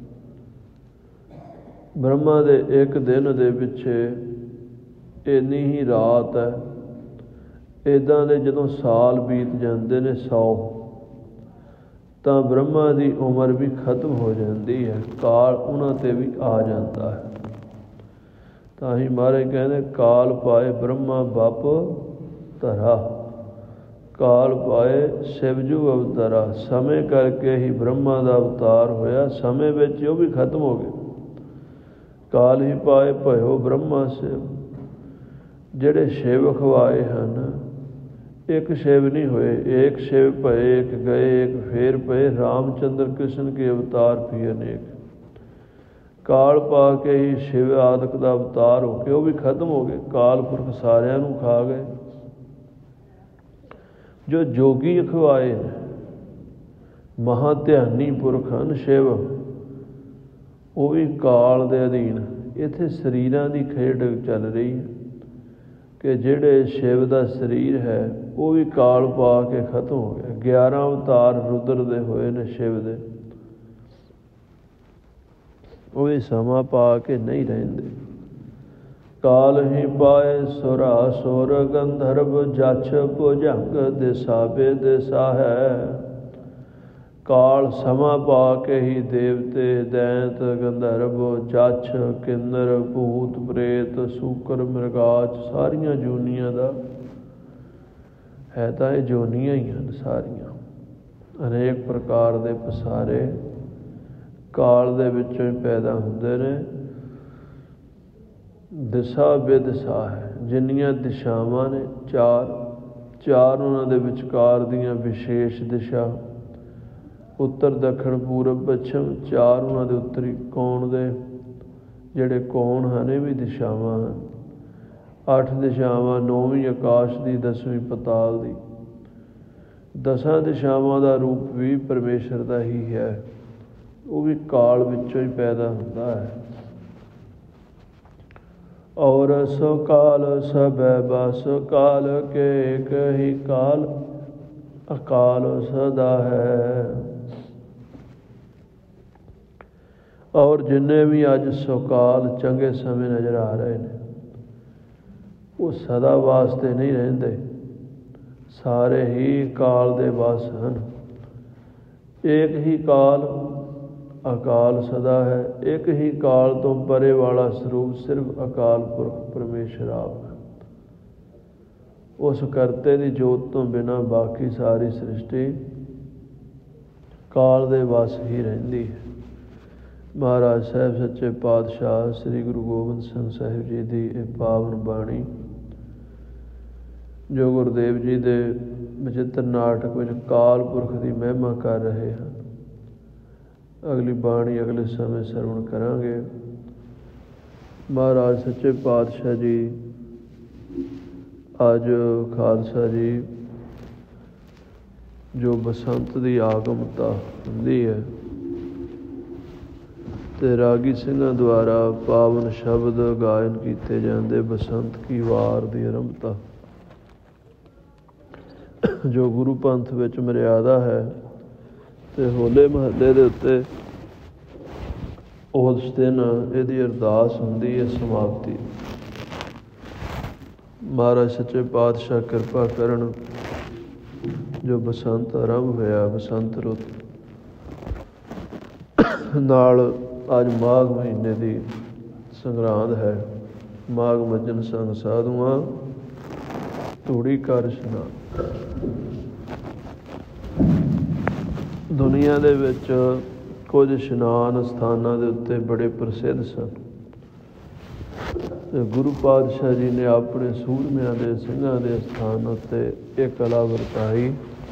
ਬ੍ਰਹਮਾ ਦੇ ਇੱਕ ਦਿਨ ਦੇ ਪਿੱਛੇ ਇੰਨੀ ਹੀ ਰਾਤ ਹੈ। ਇੱਦਾਂ ਦੇ ਜਦੋਂ ਸਾਲ ਬੀਤ ਜਾਂਦੇ ਨੇ ਸੌ, ਤਾਂ ਬ੍ਰਹਮਾ ਦੀ ਉਮਰ ਵੀ ਖਤਮ ਹੋ ਜਾਂਦੀ ਹੈ, ਕਾਲ ਉਹਨਾਂ 'ਤੇ ਵੀ ਆ ਜਾਂਦਾ ਹੈ। ਤਾਂ ਹੀ ਮਹਾਰਾਜ ਕਹਿੰਦੇ ਕਾਲ ਪਾਏ ਬ੍ਰਹਮਾ ਬਪ ਧਰਾ, ਕਾਲ ਪਾਏ ਸ਼ਿਵਜੂ ਅਵਤਾਰਾ। ਸਮੇਂ ਕਰਕੇ ਹੀ ਬ੍ਰਹਮਾ ਦਾ ਅਵਤਾਰ ਹੋਇਆ, ਸਮੇਂ ਵਿੱਚ ਉਹ ਵੀ ਖਤਮ ਹੋ ਗਏ। ਕਾਲ ਹੀ ਪਾਏ ਭਇਓ ਬ੍ਰਹਮਾ ਸ਼ਿਵ, ਜਿਹੜੇ ਸ਼ਿਵ ਖਵਾਏ ਹਨ ਇੱਕ ਸ਼ਿਵ ਨਹੀਂ ਹੋਏ, ਏਕ ਸ਼ਿਵ ਭਏ ਇੱਕ ਗਏ, ਇੱਕ ਫੇਰ ਪਏ ਰਾਮ ਚੰਦਰ ਕ੍ਰਿਸ਼ਨ ਕੇ ਅਵਤਾਰ ਵੀ ਅਨੇਕ। ਕਾਲ ਪਾ ਕੇ ਹੀ ਸ਼ਿਵ ਆਦਿਕ ਦਾ ਅਵਤਾਰ ਹੋ ਕੇ ਉਹ ਵੀ ਖਤਮ ਹੋ ਗਏ, ਕਾਲ ਪੁਰਖ ਸਾਰਿਆਂ ਨੂੰ ਖਾ ਗਏ। ਜੋ ਜੋਗੀ ਅਖਵਾਏ ਨੇ ਮਹਾ ਧਿਆਨੀ ਪੁਰਖ ਹਨ ਸ਼ਿਵ, ਉਹ ਵੀ ਕਾਲ ਦੇ ਅਧੀਨ। ਇੱਥੇ ਸਰੀਰਾਂ ਦੀ ਖੇਡ ਚੱਲ ਰਹੀ ਹੈ ਕਿ ਜਿਹੜੇ ਸ਼ਿਵ ਦਾ ਸਰੀਰ ਹੈ ਉਹ ਵੀ ਕਾਲ ਪਾ ਕੇ ਖਤਮ ਹੋ ਗਿਆ। ਗਿਆਰਾਂ ਅਵਤਾਰ ਰੁਦਰ ਦੇ ਹੋਏ ਨੇ ਸ਼ਿਵ ਦੇ, ਉਹ ਵੀ ਸਮਾਂ ਪਾ ਕੇ ਨਹੀਂ ਰਹਿੰਦੇ। ਕਾਲ ਹੀ ਪਾਏ ਸੁਰਾ ਸੁਰ ਗੰਧਰਵ, ਜਛ ਭੁਜੰਗ ਦਿਸਾ ਬੇਦਿਸਾ ਹੈ। ਕਾਲ ਸਮਾਂ ਪਾ ਕੇ ਹੀ ਦੇਵਤੇ ਦੈਂਤ ਗੰਧਰਵ ਜਛ ਕਿੰਨਰ ਭੂਤ ਪ੍ਰੇਤ ਸੂਕਰ ਮ੍ਰਿਗਾਚ ਸਾਰੀਆਂ ਜੂਨੀਆਂ ਦਾ ਹੈ, ਤਾਂ ਇਹ ਜੋਨੀਆਂ ਹੀ ਹਨ ਸਾਰੀਆਂ, ਅਨੇਕ ਪ੍ਰਕਾਰ ਦੇ ਪਸਾਰੇ ਕਾਲ ਦੇ ਵਿੱਚੋਂ ਹੀ ਪੈਦਾ ਹੁੰਦੇ ਨੇ। ਦਿਸ਼ਾ ਬੇਦਿਸ਼ਾ ਹੈ, ਜਿੰਨੀਆਂ ਦਿਸ਼ਾਵਾਂ ਨੇ ਚਾਰ ਚਾਰ ਉਹਨਾਂ ਦੇ ਵਿਚਕਾਰ ਦੀਆਂ ਵਿਸ਼ੇਸ਼ ਦਿਸ਼ਾ, ਉੱਤਰ ਦੱਖਣ ਪੂਰਬ ਪੱਛਮ, ਚਾਰ ਉਹਨਾਂ ਦੇ ਉੱਤਰੀ ਕੋਣ ਦੇ ਜਿਹੜੇ ਕੋਣ ਹਨ ਇਹ ਵੀ ਦਿਸ਼ਾਵਾਂ ਹਨ। ਅੱਠ ਦਿਸ਼ਾਵਾਂ, ਨੌਵੀਂ ਆਕਾਸ਼ ਦੀ, ਦਸਵੀਂ ਪਤਾਲ ਦੀ। ਦਸਾਂ ਦਿਸ਼ਾਵਾਂ ਦਾ ਰੂਪ ਵੀ ਪਰਮੇਸ਼ਰ ਦਾ ਹੀ ਹੈ, ਉਹ ਵੀ ਕਾਲ ਵਿੱਚੋਂ ਹੀ ਪੈਦਾ ਹੁੰਦਾ ਹੈ। ਔਰ ਸੋ ਕਾਲ ਸਭੈ ਬਸ, ਕਾਲ ਕੇ ਏਕ ਹੀ ਕਾਲ, ਅਕਾਲ ਸਦਾ ਹੈ। ਔਰ ਜਿੰਨੇ ਵੀ ਅੱਜ ਸੁਕਾਲ ਚੰਗੇ ਸਮੇਂ ਨਜ਼ਰ ਆ ਰਹੇ ਨੇ ਉਹ ਸਦਾ ਵਾਸਤੇ ਨਹੀਂ ਰਹਿੰਦੇ, ਸਾਰੇ ਹੀ ਕਾਲ ਦੇ ਵਸ ਹਨ। ਏਕ ਹੀ ਕਾਲ, ਅਕਾਲ ਸਦਾ ਹੈ। ਇੱਕ ਹੀ ਕਾਲ ਤੋਂ ਪਰੇ ਵਾਲਾ ਸਰੂਪ ਸਿਰਫ ਅਕਾਲ ਪੁਰਖ ਪਰਮੇਸ਼ਰ ਆਪ ਹੈ। ਉਸ ਕਰਤੇ ਦੀ ਜੋਤ ਤੋਂ ਬਿਨਾਂ ਬਾਕੀ ਸਾਰੀ ਸ੍ਰਿਸ਼ਟੀ ਕਾਲ ਦੇ ਵਸ ਹੀ ਰਹਿੰਦੀ ਹੈ। ਮਹਾਰਾਜ ਸਾਹਿਬ ਸੱਚੇ ਪਾਤਸ਼ਾਹ ਸ੍ਰੀ ਗੁਰੂ ਗੋਬਿੰਦ ਸਿੰਘ ਸਾਹਿਬ ਜੀ ਦੀ ਇਹ ਪਾਵਨ ਬਾਣੀ ਜੋ ਗੁਰਦੇਵ ਜੀ ਦੇ ਵਿਚਿੱਤਰ ਨਾਟਕ ਵਿੱਚ ਕਾਲ ਪੁਰਖ ਦੀ ਮਹਿਮਾ ਕਰ ਰਹੇ ਹਨ, ਅਗਲੀ ਬਾਣੀ ਅਗਲੇ ਸਮੇਂ ਸਰਵਣ ਕਰਾਂਗੇ। ਮਹਾਰਾਜ ਸੱਚੇ ਪਾਤਸ਼ਾਹ ਜੀ ਅੱਜ ਖਾਲਸਾ ਜੀ ਜੋ ਬਸੰਤ ਦੀ ਆਗਮਤਾ ਹੁੰਦੀ ਹੈ ਤੇ ਰਾਗੀ ਸਿੰਘਾਂ ਦੁਆਰਾ ਪਾਵਨ ਸ਼ਬਦ ਗਾਇਨ ਕੀਤੇ ਜਾਂਦੇ, ਬਸੰਤ ਕੀ ਵਾਰ ਦੀ ਆਰੰਭਤਾ ਜੋ ਗੁਰੂ ਪੰਥ ਵਿੱਚ ਮਰਿਆਦਾ ਹੈ ਤੇ ਹੋਲੇ ਮਹੱਲੇ ਦੇ ਉੱਤੇ ਉਸ ਦਿਨ ਇਹਦੀ ਅਰਦਾਸ ਹੁੰਦੀ ਹੈ ਸਮਾਪਤੀ। ਮਹਾਰਾਜ ਸੱਚੇ ਪਾਤਸ਼ਾਹ ਕਿਰਪਾ ਕਰਨ, ਜੋ ਬਸੰਤ ਆਰੰਭ ਹੋਇਆ, ਬਸੰਤ ਰੁੱਤ ਨਾਲ ਅੱਜ ਮਾਘ ਮਹੀਨੇ ਦੀ ਸੰਗਰਾਂਦ ਹੈ। ਮਾਘ ਮੱਜਨ ਸੰਗ ਸਾਧੂਆਂ ਧੂੜੀ ਕਰ ਇਸ਼ਨਾਨ। ਦੁਨੀਆ ਦੇ ਵਿੱਚ ਕੁਝ ਇਸ਼ਨਾਨ ਸਥਾਨਾਂ ਦੇ ਉੱਤੇ ਬੜੇ ਪ੍ਰਸਿੱਧ ਸਨ। ਗੁਰੂ ਪਾਤਸ਼ਾਹ ਜੀ ਨੇ ਆਪਣੇ ਸੂਰਮਿਆਂ ਦੇ ਸਿੰਘਾਂ ਦੇ ਸਥਾਨ ਉੱਤੇ ਇਹ ਕਲਾ ਵਰਤਾਈ।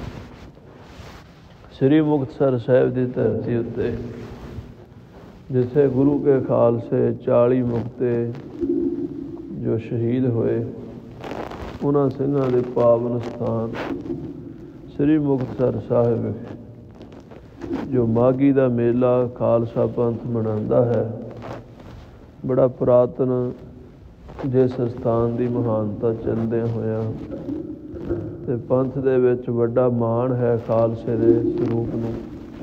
ਸ੍ਰੀ ਮੁਕਤਸਰ ਸਾਹਿਬ ਦੀ ਧਰਤੀ ਉੱਤੇ ਜਿੱਥੇ ਗੁਰੂ ਕੇ ਖਾਲਸੇ ਚਾਲੀ ਮੁਕਤੇ ਜੋ ਸ਼ਹੀਦ ਹੋਏ, ਉਹਨਾਂ ਸਿੰਘਾਂ ਦੇ ਪਾਵਨ ਸਥਾਨ ਸ੍ਰੀ ਮੁਕਤਸਰ ਸਾਹਿਬ ਵਿਖੇ ਜੋ ਮਾਘੀ ਦਾ ਮੇਲਾ ਖਾਲਸਾ ਪੰਥ ਮਨਾਉਂਦਾ ਹੈ। ਬੜਾ ਪੁਰਾਤਨ ਜਿਸ ਸਥਾਨ ਦੀ ਮਹਾਨਤਾ ਚੱਲਦਿਆਂ ਹੋਇਆਂ ਤੇ ਪੰਥ ਦੇ ਵਿੱਚ ਵੱਡਾ ਮਾਣ ਹੈ ਖਾਲਸੇ ਦੇ ਸਰੂਪ ਨੂੰ,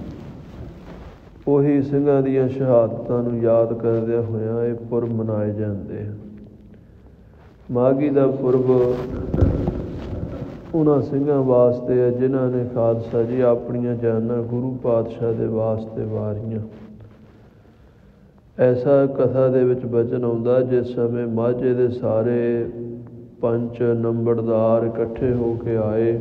ਉਹੀ ਸਿੰਘਾਂ ਦੀਆਂ ਸ਼ਹਾਦਤਾਂ ਨੂੰ ਯਾਦ ਕਰਦਿਆਂ ਹੋਇਆਂ ਇਹ ਪੁਰਬ ਮਨਾਏ ਜਾਂਦੇ ਹਨ। ਮਾਘੀ ਦਾ ਪੁਰਬ ਉਹਨਾਂ ਸਿੰਘਾਂ ਵਾਸਤੇ ਹੈ ਜਿਨ੍ਹਾਂ ਨੇ ਖਾਲਸਾ ਜੀ ਆਪਣੀਆਂ ਜਾਨਾਂ ਗੁਰੂ ਪਾਤਸ਼ਾਹ ਦੇ ਵਾਸਤੇ ਵਾਰੀਆਂ। ਐਸਾ ਕਥਾ ਦੇ ਵਿੱਚ ਬਚਨ ਆਉਂਦਾ, ਜਿਸ ਸਮੇਂ ਮਾਝੇ ਦੇ ਸਾਰੇ ਪੰਚ ਨੰਬਰਦਾਰ ਇਕੱਠੇ ਹੋ ਕੇ ਆਏ,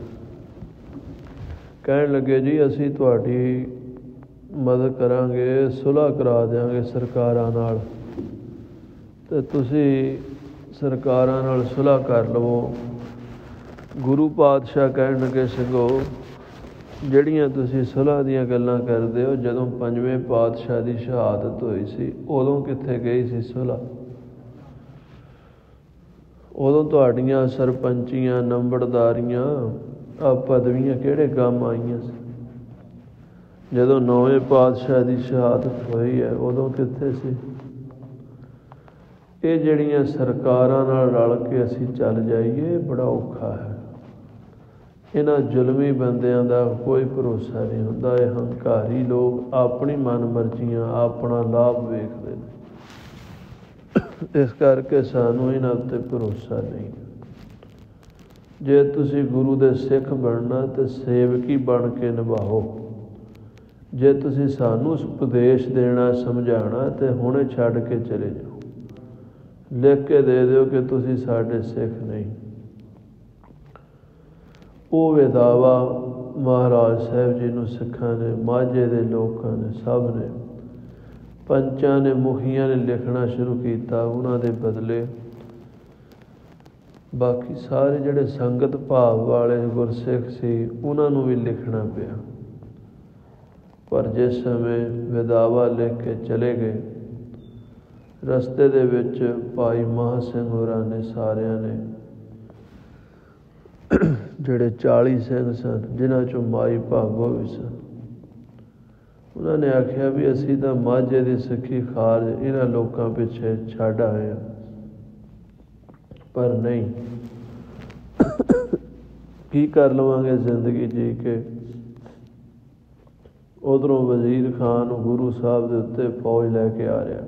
ਕਹਿਣ ਲੱਗੇ ਜੀ ਅਸੀਂ ਤੁਹਾਡੀ ਮਦਦ ਕਰਾਂਗੇ, ਸੁਲ੍ਹਾ ਕਰਾ ਦਿਆਂਗੇ ਸਰਕਾਰਾਂ ਨਾਲ, ਅਤੇ ਤੁਸੀਂ ਸਰਕਾਰਾਂ ਨਾਲ ਸੁਲ੍ਹਾ ਕਰ ਲਵੋ। ਗੁਰੂ ਪਾਤਸ਼ਾਹ ਕਹਿਣ ਲੱਗੇ, ਸਿੰਘੋ ਜਿਹੜੀਆਂ ਤੁਸੀਂ ਸੁਲ੍ਹਾ ਦੀਆਂ ਗੱਲਾਂ ਕਰਦੇ ਹੋ, ਜਦੋਂ ਪੰਜਵੇਂ ਪਾਤਸ਼ਾਹ ਦੀ ਸ਼ਹਾਦਤ ਹੋਈ ਸੀ ਉਦੋਂ ਕਿੱਥੇ ਗਈ ਸੀ ਸੁਲ੍ਹਾ? ਉਦੋਂ ਤੁਹਾਡੀਆਂ ਸਰਪੰਚੀਆਂ, ਨੰਬਰਦਾਰੀਆਂ, ਆ ਪਦਵੀਆਂ ਕਿਹੜੇ ਕੰਮ ਆਈਆਂ ਸੀ? ਜਦੋਂ ਨੌਵੇਂ ਪਾਤਸ਼ਾਹ ਦੀ ਸ਼ਹਾਦਤ ਹੋਈ ਹੈ ਉਦੋਂ ਕਿੱਥੇ ਸੀ? ਇਹ ਜਿਹੜੀਆਂ ਸਰਕਾਰਾਂ ਨਾਲ ਰਲ ਕੇ ਅਸੀਂ ਚੱਲ ਜਾਈਏ, ਬੜਾ ਔਖਾ ਹੈ। ਇਹਨਾਂ ਜ਼ੁਲਮੀ ਬੰਦਿਆਂ ਦਾ ਕੋਈ ਭਰੋਸਾ ਨਹੀਂ ਹੁੰਦਾ। ਇਹ ਹੰਕਾਰੀ ਲੋਕ ਆਪਣੀ ਮਨ ਮਰਜ਼ੀਆਂ, ਆਪਣਾ ਲਾਭ ਵੇਖਦੇ ਨੇ। ਇਸ ਕਰਕੇ ਸਾਨੂੰ ਇਹਨਾਂ ਉੱਤੇ ਭਰੋਸਾ ਨਹੀਂ। ਜੇ ਤੁਸੀਂ ਗੁਰੂ ਦੇ ਸਿੱਖ ਬਣਨਾ ਤਾਂ ਸੇਵਕੀ ਬਣ ਕੇ ਨਿਭਾਓ। ਜੇ ਤੁਸੀਂ ਸਾਨੂੰ ਉਪਦੇਸ਼ ਦੇਣਾ, ਸਮਝਾਉਣਾ, ਤਾਂ ਹੁਣੇ ਛੱਡ ਕੇ ਚਲੇ ਜਾਓ। ਲਿਖ ਕੇ ਦੇ ਦਿਓ ਕਿ ਤੁਸੀਂ ਸਾਡੇ ਸਿੱਖ ਨਹੀਂ। ਉਹ ਵਿਦਾਵਾ ਮਹਾਰਾਜ ਸਾਹਿਬ ਜੀ ਨੂੰ ਸਿੱਖਾਂ ਨੇ, ਮਾਝੇ ਦੇ ਲੋਕਾਂ ਨੇ, ਸਭ ਨੇ, ਪੰਚਾਂ ਨੇ, ਮੁਖੀਆਂ ਨੇ ਲਿਖਣਾ ਸ਼ੁਰੂ ਕੀਤਾ। ਉਹਨਾਂ ਦੇ ਬਦਲੇ ਬਾਕੀ ਸਾਰੇ ਜਿਹੜੇ ਸੰਗਤ ਭਾਵ ਵਾਲੇ ਗੁਰਸਿੱਖ ਸੀ ਉਹਨਾਂ ਨੂੰ ਵੀ ਲਿਖਣਾ ਪਿਆ। ਪਰ ਜਿਸ ਸਮੇਂ ਵਿਦਾਵਾ ਲਿਖ ਕੇ ਚਲੇ ਗਏ, ਰਸਤੇ ਦੇ ਵਿੱਚ ਭਾਈ ਮਹਾਂ ਸਿੰਘ ਹੋਰਾਂ ਨੇ, ਸਾਰਿਆਂ ਨੇ, ਜਿਹੜੇ ਚਾਲੀ ਸਿੰਘ ਸਨ, ਜਿਨ੍ਹਾਂ 'ਚੋਂ ਮਾਈ ਭਾਗੋ ਵੀ ਸਨ, ਉਹਨਾਂ ਨੇ ਆਖਿਆ ਵੀ ਅਸੀਂ ਤਾਂ ਮਾਝੇ ਦੀ ਸਿੱਖੀ ਖਾਰਜ ਇਹਨਾਂ ਲੋਕਾਂ ਪਿੱਛੇ ਛੱਡ ਆਏ ਹਾਂ। ਪਰ ਨਹੀਂ, ਕੀ ਕਰ ਲਵਾਂਗੇ ਜ਼ਿੰਦਗੀ ਜੀ ਕੇ। ਉੱਧਰੋਂ ਵਜ਼ੀਰ ਖਾਨ ਗੁਰੂ ਸਾਹਿਬ ਦੇ ਉੱਤੇ ਫੌਜ ਲੈ ਕੇ ਆ ਰਿਹਾ,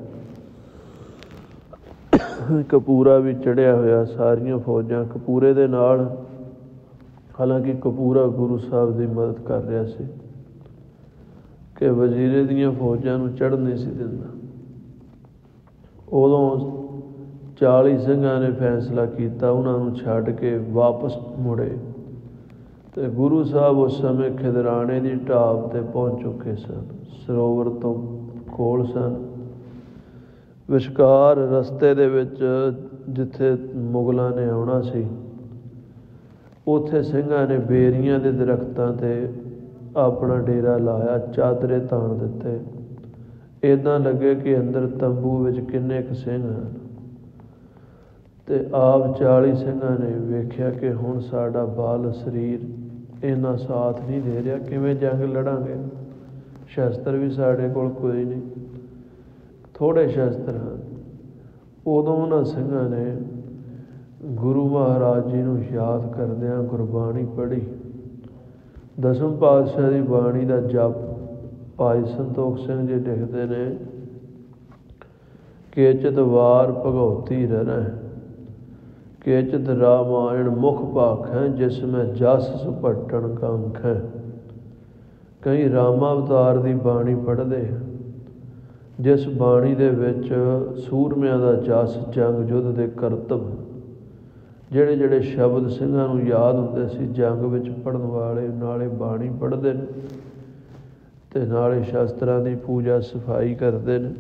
ਕਪੂਰਾ ਵੀ ਚੜ੍ਹਿਆ ਹੋਇਆ, ਸਾਰੀਆਂ ਫੌਜਾਂ ਕਪੂਰੇ ਦੇ ਨਾਲ। ਹਾਲਾਂਕਿ ਕਪੂਰਾ ਗੁਰੂ ਸਾਹਿਬ ਦੀ ਮਦਦ ਕਰ ਰਿਹਾ ਸੀ ਕਿ ਵਜ਼ੀਰੇ ਦੀਆਂ ਫੌਜਾਂ ਨੂੰ ਚੜ੍ਹਨ ਨਹੀਂ ਸੀ ਦਿੰਦਾ। ਉਦੋਂ ਚਾਲੀ ਸਿੰਘਾਂ ਨੇ ਫੈਸਲਾ ਕੀਤਾ ਉਹਨਾਂ ਨੂੰ ਛੱਡ ਕੇ ਵਾਪਸ ਮੁੜੇ, ਅਤੇ ਗੁਰੂ ਸਾਹਿਬ ਉਸ ਸਮੇਂ ਖਿਦਰਾਣੇ ਦੀ ਢਾਬ 'ਤੇ ਪਹੁੰਚ ਚੁੱਕੇ ਸਨ, ਸਰੋਵਰ ਤੋਂ ਕੋਲ ਸਨ। ਵਿਚਕਾਰ ਰਸਤੇ ਦੇ ਵਿੱਚ ਜਿੱਥੇ ਮੁਗਲਾਂ ਨੇ ਆਉਣਾ ਸੀ, ਉੱਥੇ ਸਿੰਘਾਂ ਨੇ ਬੇਰੀਆਂ ਦੇ ਦਰਖਤਾਂ 'ਤੇ ਆਪਣਾ ਡੇਰਾ ਲਾਇਆ, ਚਾਦਰੇ ਤਾਣ ਦਿੱਤੇ। ਇੱਦਾਂ ਲੱਗੇ ਕਿ ਅੰਦਰ ਤੰਬੂ ਵਿੱਚ ਕਿੰਨੇ ਕੁ ਸਿੰਘ ਹਨ। ਅਤੇ ਆਪ ਚਾਲੀ ਸਿੰਘਾਂ ਨੇ ਵੇਖਿਆ ਕਿ ਹੁਣ ਸਾਡਾ ਬਲ ਸਰੀਰ ਇੰਨਾ ਸਾਥ ਨਹੀਂ ਦੇ ਰਿਹਾ, ਕਿਵੇਂ ਜੰਗ ਲੜਾਂਗੇ? ਸ਼ਸਤਰ ਵੀ ਸਾਡੇ ਕੋਲ ਕੋਈ ਨਹੀਂ, ਥੋੜ੍ਹੇ ਸ਼ਸਤਰ ਹਨ। ਉਦੋਂ ਉਹਨਾਂ ਸਿੰਘਾਂ ਨੇ ਗੁਰੂ ਮਹਾਰਾਜ ਜੀ ਨੂੰ ਯਾਦ ਕਰਦਿਆਂ ਗੁਰਬਾਣੀ ਪੜ੍ਹੀ। ਦਸਮ ਪਾਤਸ਼ਾਹ ਦੀ ਬਾਣੀ ਦਾ ਜਪ ਭਾਈ ਸੰਤੋਖ ਸਿੰਘ ਜੀ ਲਿਖਦੇ ਨੇ, ਕੇਚਿਤ ਵਾਰ ਭਗਉਤੀ ਰਹਿ, ਕੇਚਿਤ ਰਾਮਾਇਣ ਮੁਖ ਭਾਖੈ, ਜਿਸ ਮੈਂ ਜਸ ਸੁਭਟਣ ਕੰਖ ਹੈ। ਕਈ ਰਾਮਾ ਅਵਤਾਰ ਦੀ ਬਾਣੀ ਪੜ੍ਹਦੇ ਆ, ਜਿਸ ਬਾਣੀ ਦੇ ਵਿੱਚ ਸੂਰਮਿਆਂ ਦਾ ਜਸ, ਜੰਗ ਯੁੱਧ ਦੇ ਕਰਤੱਵ, ਜਿਹੜੇ ਜਿਹੜੇ ਸ਼ਬਦ ਸਿੰਘਾਂ ਨੂੰ ਯਾਦ ਹੁੰਦੇ ਸੀ ਜੰਗ ਵਿੱਚ ਪੜ੍ਹਨ ਵਾਲੇ, ਨਾਲੇ ਬਾਣੀ ਪੜ੍ਹਦੇ ਨੇ ਅਤੇ ਨਾਲੇ ਸ਼ਸਤਰਾਂ ਦੀ ਪੂਜਾ ਸਫਾਈ ਕਰਦੇ ਨੇ।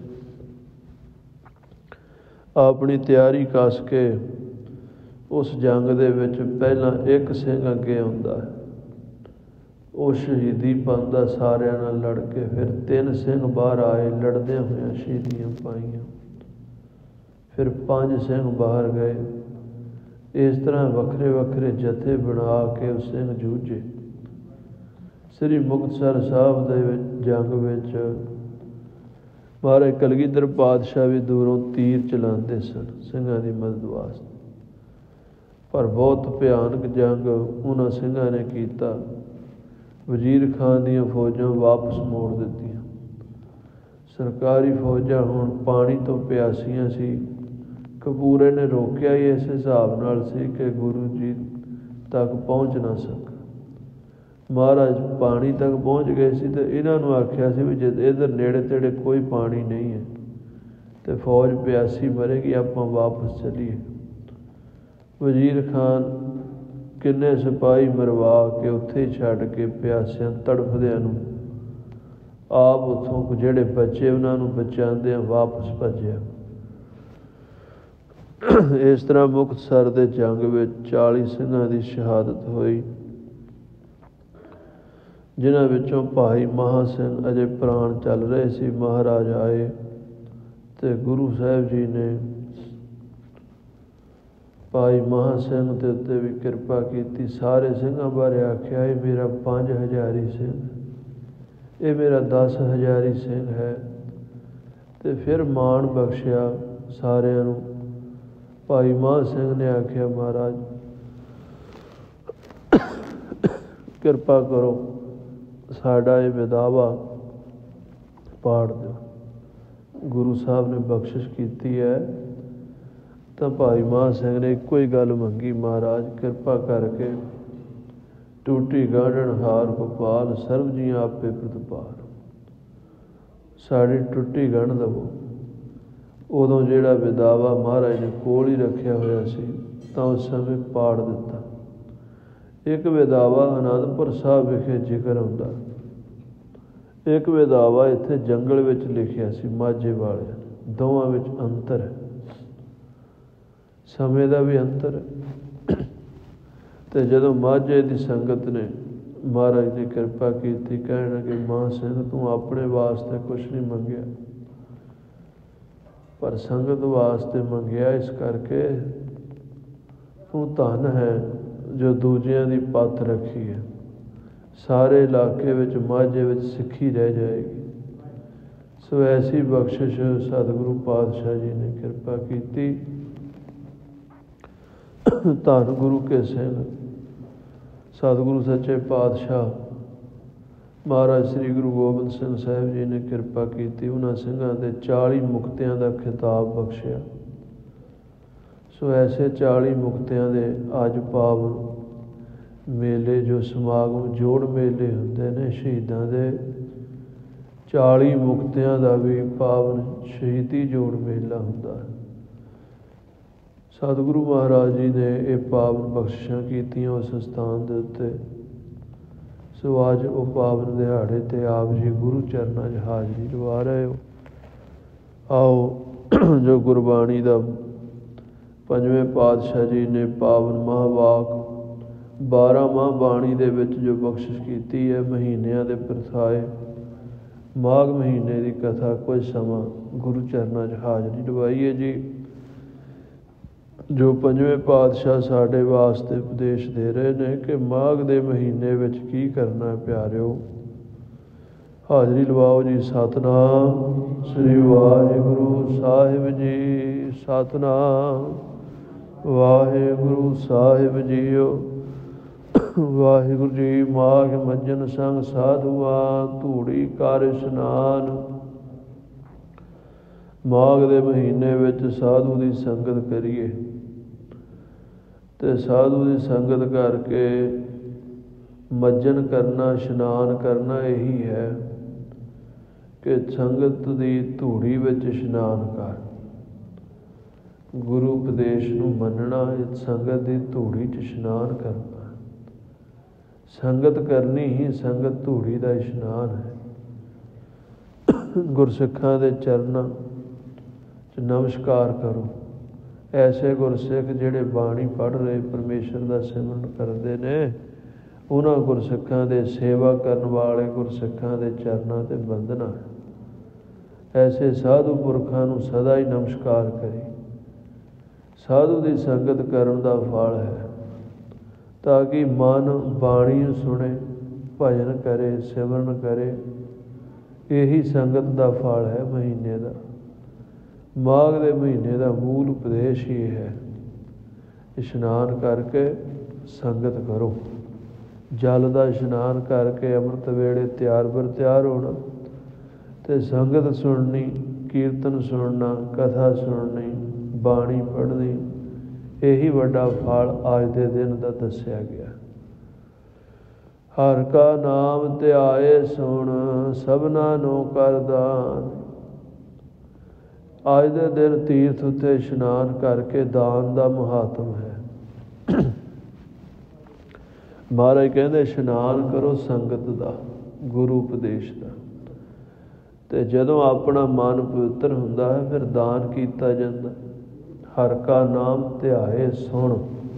ਆਪਣੀ ਤਿਆਰੀ ਕੱਸ ਕੇ ਉਸ ਜੰਗ ਦੇ ਵਿੱਚ ਪਹਿਲਾਂ ਇੱਕ ਸਿੰਘ ਅੱਗੇ ਆਉਂਦਾ ਹੈ, ਉਹ ਸ਼ਹੀਦੀ ਪਾਉਂਦਾ ਸਾਰਿਆਂ ਨਾਲ ਲੜ ਕੇ। ਫਿਰ ਤਿੰਨ ਸਿੰਘ ਬਾਹਰ ਆਏ, ਲੜਦਿਆਂ ਹੋਇਆਂ ਸ਼ਹੀਦੀਆਂ ਪਾਈਆਂ। ਫਿਰ ਪੰਜ ਸਿੰਘ ਬਾਹਰ ਗਏ। ਇਸ ਤਰ੍ਹਾਂ ਵੱਖਰੇ ਵੱਖਰੇ ਜਥੇ ਬਣਾ ਕੇ ਉਹ ਸਿੰਘ ਜੂਝੇ। ਸ੍ਰੀ ਮੁਕਤਸਰ ਸਾਹਿਬ ਦੇ ਵਿੱਚ ਜੰਗ ਵਿੱਚ ਮਹਾਰਾਜ ਕਲਗੀਧਰ ਪਾਤਸ਼ਾਹ ਵੀ ਦੂਰੋਂ ਤੀਰ ਚਲਾਉਂਦੇ ਸਨ ਸਿੰਘਾਂ ਦੀ ਮਦਦ ਵਾਸਤੇ। ਪਰ ਬਹੁਤ ਭਿਆਨਕ ਜੰਗ ਉਹਨਾਂ ਸਿੰਘਾਂ ਨੇ ਕੀਤਾ। ਵਜ਼ੀਰ ਖਾਨ ਦੀਆਂ ਫੌਜਾਂ ਵਾਪਸ ਮੋੜ ਦਿੱਤੀਆਂ। ਸਰਕਾਰੀ ਫੌਜਾਂ ਹੁਣ ਪਾਣੀ ਤੋਂ ਪਿਆਸੀਆਂ ਸੀ। ਕਪੂਰੇ ਨੇ ਰੋਕਿਆ ਹੀ ਇਸ ਹਿਸਾਬ ਨਾਲ ਸੀ ਕਿ ਗੁਰੂ ਜੀ ਤੱਕ ਪਹੁੰਚ ਨਾ ਸਕਾ। ਮਹਾਰਾਜ ਪਾਣੀ ਤੱਕ ਪਹੁੰਚ ਗਏ ਸੀ ਤੇ ਇਹਨਾਂ ਨੂੰ ਆਖਿਆ ਸੀ ਵੀ ਜੇ ਇੱਧਰ ਨੇੜੇ ਤੇੜੇ ਕੋਈ ਪਾਣੀ ਨਹੀਂ ਹੈ ਤੇ ਫੌਜ ਪਿਆਸੀ ਮਰੇਗੀ, ਆਪਾਂ ਵਾਪਸ ਚੱਲੀਏ। ਵਜ਼ੀਰ ਖਾਨ ਕਿੰਨੇ ਸਿਪਾਹੀ ਮਰਵਾ ਕੇ ਉੱਥੇ ਹੀ ਛੱਡ ਕੇ ਪਿਆਸਿਆਂ ਤੜਫਦਿਆਂ ਨੂੰ ਆਪ ਉੱਥੋਂ ਜਿਹੜੇ ਬੱਚੇ ਉਹਨਾਂ ਨੂੰ ਬਚਾਉਂਦਿਆਂ ਵਾਪਸ ਭੱਜਿਆ। ਇਸ ਤਰ੍ਹਾਂ ਮੁਕਤਸਰ ਦੇ ਜੰਗ ਵਿੱਚ ਚਾਲੀ ਸਿੰਘਾਂ ਦੀ ਸ਼ਹਾਦਤ ਹੋਈ, ਜਿਨ੍ਹਾਂ ਵਿੱਚੋਂ ਭਾਈ ਮਹਾਂ ਸਿੰਘ ਅਜੇ ਪ੍ਰਾਣ ਚੱਲ ਰਹੇ ਸੀ। ਮਹਾਰਾਜ ਆਏ ਤੇ ਗੁਰੂ ਸਾਹਿਬ ਜੀ ਨੇ ਭਾਈ ਮਹਾਂ ਸਿੰਘ ਦੇ ਉੱਤੇ ਵੀ ਕਿਰਪਾ ਕੀਤੀ। ਸਾਰੇ ਸਿੰਘਾਂ ਬਾਰੇ ਆਖਿਆ ਇਹ ਮੇਰਾ ਪੰਜ ਹਜ਼ਾਰੀ ਸਿੰਘ, ਇਹ ਮੇਰਾ ਦਸ ਹਜ਼ਾਰੀ ਸਿੰਘ ਹੈ। ਤੇ ਫਿਰ ਮਾਣ ਬਖਸ਼ਿਆ ਸਾਰਿਆਂ ਨੂੰ। ਭਾਈ ਮਹਾਂ ਸਿੰਘ ਨੇ ਆਖਿਆ ਮਹਾਰਾਜ ਕਿਰਪਾ ਕਰੋ, ਸਾਡਾ ਇਹ ਵਿਦਾਵਾ ਪਾੜ ਦਿਓ। ਗੁਰੂ ਸਾਹਿਬ ਨੇ ਬਖਸ਼ਿਸ਼ ਕੀਤੀ ਹੈ ਤਾਂ ਭਾਈ ਮਹਾਂ ਸਿੰਘ ਨੇ ਇੱਕੋ ਹੀ ਗੱਲ ਮੰਗੀ, ਮਹਾਰਾਜ ਕਿਰਪਾ ਕਰਕੇ ਟੂਟੀ ਗਾਢਣ ਹਾਰ ਗੋਪਾਲ ਸਰਬ ਜੀਆਂ ਆਪੇ ਪ੍ਰਤਪਾਲ, ਸਾਡੀ ਟੁੱਟੀ ਗੰਢ ਦੇਵੋ। ਉਦੋਂ ਜਿਹੜਾ ਵਿਦਾਵਾ ਮਹਾਰਾਜ ਨੇ ਕੋਲ ਹੀ ਰੱਖਿਆ ਹੋਇਆ ਸੀ ਤਾਂ ਉਸ ਸਮੇਂ ਪਾੜ ਦਿੱਤਾ। ਇੱਕ ਵਿਦਾਵਾ ਅਨੰਦਪੁਰ ਸਾਹਿਬ ਵਿਖੇ ਜ਼ਿਕਰ ਆਉਂਦਾ, ਇੱਕ ਵਿਦਾਵਾ ਇੱਥੇ ਜੰਗਲ ਵਿੱਚ ਲਿਖਿਆ ਸੀ ਮਾਝੇ ਵਾਲਿਆਂ ਨੇ। ਦੋਵਾਂ ਵਿੱਚ ਅੰਤਰ ਹੈ, ਸਮੇਂ ਦਾ ਵੀ ਅੰਤਰ ਹੈ। ਤੇ ਜਦੋਂ ਮਾਝੇ ਦੀ ਸੰਗਤ ਨੇ ਮਹਾਰਾਜ ਦੀ ਕਿਰਪਾ ਕੀਤੀ, ਕਹਿਣ ਕਿ ਮਹਾਂ ਸਿੰਘ ਤੂੰ ਆਪਣੇ ਵਾਸਤੇ ਕੁਛ ਨਹੀਂ ਮੰਗਿਆ, ਪਰ ਸੰਗਤ ਵਾਸਤੇ ਮੰਗਿਆ, ਇਸ ਕਰਕੇ ਤੂੰ ਧਨ ਹੈ ਜੋ ਦੂਜਿਆਂ ਦੀ ਪੱਤ ਰੱਖੀ ਹੈ। ਸਾਰੇ ਇਲਾਕੇ ਵਿੱਚ ਮਾਝੇ ਵਿੱਚ ਸਿੱਖੀ ਰਹਿ ਜਾਏਗੀ। ਸੋ ਐਸੀ ਬਖਸ਼ਿਸ਼ ਸਤਿਗੁਰੂ ਪਾਤਸ਼ਾਹ ਜੀ ਨੇ ਕਿਰਪਾ ਕੀਤੀ। ਧੰਨ ਗੁਰੂ ਕੇ ਸਿੰਘ ਸਤਿਗੁਰੂ ਸੱਚੇ ਪਾਤਸ਼ਾਹ ਮਹਾਰਾਜ ਸ੍ਰੀ ਗੁਰੂ ਗੋਬਿੰਦ ਸਿੰਘ ਸਾਹਿਬ ਜੀ ਨੇ ਕਿਰਪਾ ਕੀਤੀ। ਉਹਨਾਂ ਸਿੰਘਾਂ ਦੇ ਚਾਲੀ ਮੁਕਤਿਆਂ ਦਾ ਖਿਤਾਬ ਬਖਸ਼ਿਆ। ਸੋ ਐਸੇ ਚਾਲੀ ਮੁਕਤਿਆਂ ਦੇ ਅੱਜ ਪਾਵਨ ਮੇਲੇ ਜੋ ਸਮਾਗਮ ਜੋੜ ਮੇਲੇ ਹੁੰਦੇ ਨੇ ਸ਼ਹੀਦਾਂ ਦੇ, ਚਾਲੀ ਮੁਕਤਿਆਂ ਦਾ ਵੀ ਪਾਵਨ ਸ਼ਹੀਦੀ ਜੋੜ ਮੇਲਾ ਹੁੰਦਾ ਹੈ। ਸਤਿਗੁਰੂ ਮਹਾਰਾਜ ਜੀ ਨੇ ਇਹ ਪਾਵਨ ਬਖਸ਼ਿਸ਼ਾਂ ਕੀਤੀਆਂ ਉਸ ਸਥਾਨ ਦੇ ਉੱਤੇ। ਸੋ ਅੱਜ ਉਹ ਪਾਵਨ ਦਿਹਾੜੇ 'ਤੇ ਆਪ ਜੀ ਗੁਰੂ ਚਰਨਾਂ 'ਚ ਹਾਜ਼ਰੀ ਲਵਾ ਰਹੇ ਹੋ। ਆਓ ਜੋ ਗੁਰਬਾਣੀ ਦਾ ਪੰਜਵੇਂ ਪਾਤਸ਼ਾਹ ਜੀ ਨੇ ਪਾਵਨ ਮਹਾਂਵਾਕ ਬਾਰਾਂ ਮਾਹ ਬਾਣੀ ਦੇ ਵਿੱਚ ਜੋ ਬਖਸ਼ਿਸ਼ ਕੀਤੀ ਹੈ, ਮਹੀਨਿਆਂ ਦੇ ਪ੍ਰਥਾਏ, ਮਾਘ ਮਹੀਨੇ ਦੀ ਕਥਾ, ਕੁਝ ਸਮਾਂ ਗੁਰੂ ਚਰਨਾਂ 'ਚ ਹਾਜ਼ਰੀ ਲਵਾਈਏ ਜੀ। ਜੋ ਪੰਜਵੇਂ ਪਾਤਸ਼ਾਹ ਸਾਡੇ ਵਾਸਤੇ ਉਪਦੇਸ਼ ਦੇ ਰਹੇ ਨੇ ਕਿ ਮਾਘ ਦੇ ਮਹੀਨੇ ਵਿੱਚ ਕੀ ਕਰਨਾ ਪਿਆਰਿਓ। ਹਾਜ਼ਰੀ ਲਵਾਓ ਜੀ। ਸਤਿਨਾਮ ਸ੍ਰੀ ਵਾਹਿਗੁਰੂ ਸਾਹਿਬ ਜੀ, ਸਤਿਨਾਮ ਵਾਹਿਗੁਰੂ ਸਾਹਿਬ ਜੀਓ। ਵਾਹਿਗੁਰੂ ਜੀ। ਮਾਘ ਮੱਜਨ ਸੰਗ ਸਾਧੂਆਂ ਧੂੜੀ ਕਰ ਇਸ਼ਨਾਨ। ਮਾਘ ਦੇ ਮਹੀਨੇ ਵਿੱਚ ਸਾਧੂ ਦੀ ਸੰਗਤ ਕਰੀਏ ਤੇ ਸਾਧੂ ਦੀ ਸੰਗਤ ਕਰਕੇ ਮੱਜਨ ਕਰਨਾ, ਇਸ਼ਨਾਨ ਕਰਨਾ ਇਹੀ ਹੈ ਕਿ ਸੰਗਤ ਦੀ ਧੂੜੀ ਵਿੱਚ ਇਸ਼ਨਾਨ ਕਰ। ਗੁਰੂ ਉਪਦੇਸ਼ ਨੂੰ ਮੰਨਣਾ, ਸੰਗਤ ਦੀ ਧੂੜੀ 'ਚ ਇਸ਼ਨਾਨ ਕਰਨਾ। ਸੰਗਤ ਕਰਨੀ ਹੀ ਸੰਗਤ ਧੂੜੀ ਦਾ ਇਸ਼ਨਾਨ ਹੈ। ਗੁਰਸਿੱਖਾਂ ਦੇ ਚਰਨਾਂ 'ਚ ਨਮਸਕਾਰ ਕਰੋ। ਐਸੇ ਗੁਰਸਿੱਖ ਜਿਹੜੇ ਬਾਣੀ ਪੜ੍ਹ ਰਹੇ, ਪਰਮੇਸ਼ਰ ਦਾ ਸਿਮਰਨ ਕਰਦੇ ਨੇ, ਉਹਨਾਂ ਗੁਰਸਿੱਖਾਂ ਦੇ ਸੇਵਾ ਕਰਨ ਵਾਲੇ ਗੁਰਸਿੱਖਾਂ ਦੇ ਚਰਨਾਂ 'ਤੇ ਬੰਦਨਾ ਹੈ। ਐਸੇ ਸਾਧੂ ਪੁਰਖਾਂ ਨੂੰ ਸਦਾ ਹੀ ਨਮਸਕਾਰ ਕਰੀ। ਸਾਧੂ ਦੀ ਸੰਗਤ ਕਰਨ ਦਾ ਫਲ ਹੈ ਤਾਂ ਕਿ ਮਨ ਬਾਣੀ ਨੂੰ ਸੁਣੇ, ਭਜਨ ਕਰੇ, ਸਿਮਰਨ ਕਰੇ। ਇਹੀ ਸੰਗਤ ਦਾ ਫਲ ਹੈ ਮਹੀਨੇ ਦਾ। ਮਾਘ ਦੇ ਮਹੀਨੇ ਦਾ ਮੂਲ ਉਪਦੇਸ਼ ਹੀ ਹੈ, ਇਸ਼ਨਾਨ ਕਰਕੇ ਸੰਗਤ ਕਰੋ। ਜਲ ਦਾ ਇਸ਼ਨਾਨ ਕਰਕੇ ਅੰਮ੍ਰਿਤ ਵੇਲੇ ਤਿਆਰ ਬਰ ਤਿਆਰ ਹੋਣਾ ਅਤੇ ਸੰਗਤ ਸੁਣਨੀ, ਕੀਰਤਨ ਸੁਣਨਾ, ਕਥਾ ਸੁਣਨੀ, ਬਾਣੀ ਪੜ੍ਹਨੀ। यही वड्डा फल अज के दिन का दसिया गया। हर का नाम ध्याए सुन सबना नो कर दान। अज के दिन तीर्थ उत्ते इशनान करके दान का महात्म है। महाराज कहते इशनान करो संगत का, गुरु उपदेश का, तो जदों अपना मन पवित्र हुंदा है फिर दान किया जाता। हर का नाम ध्याए सुन,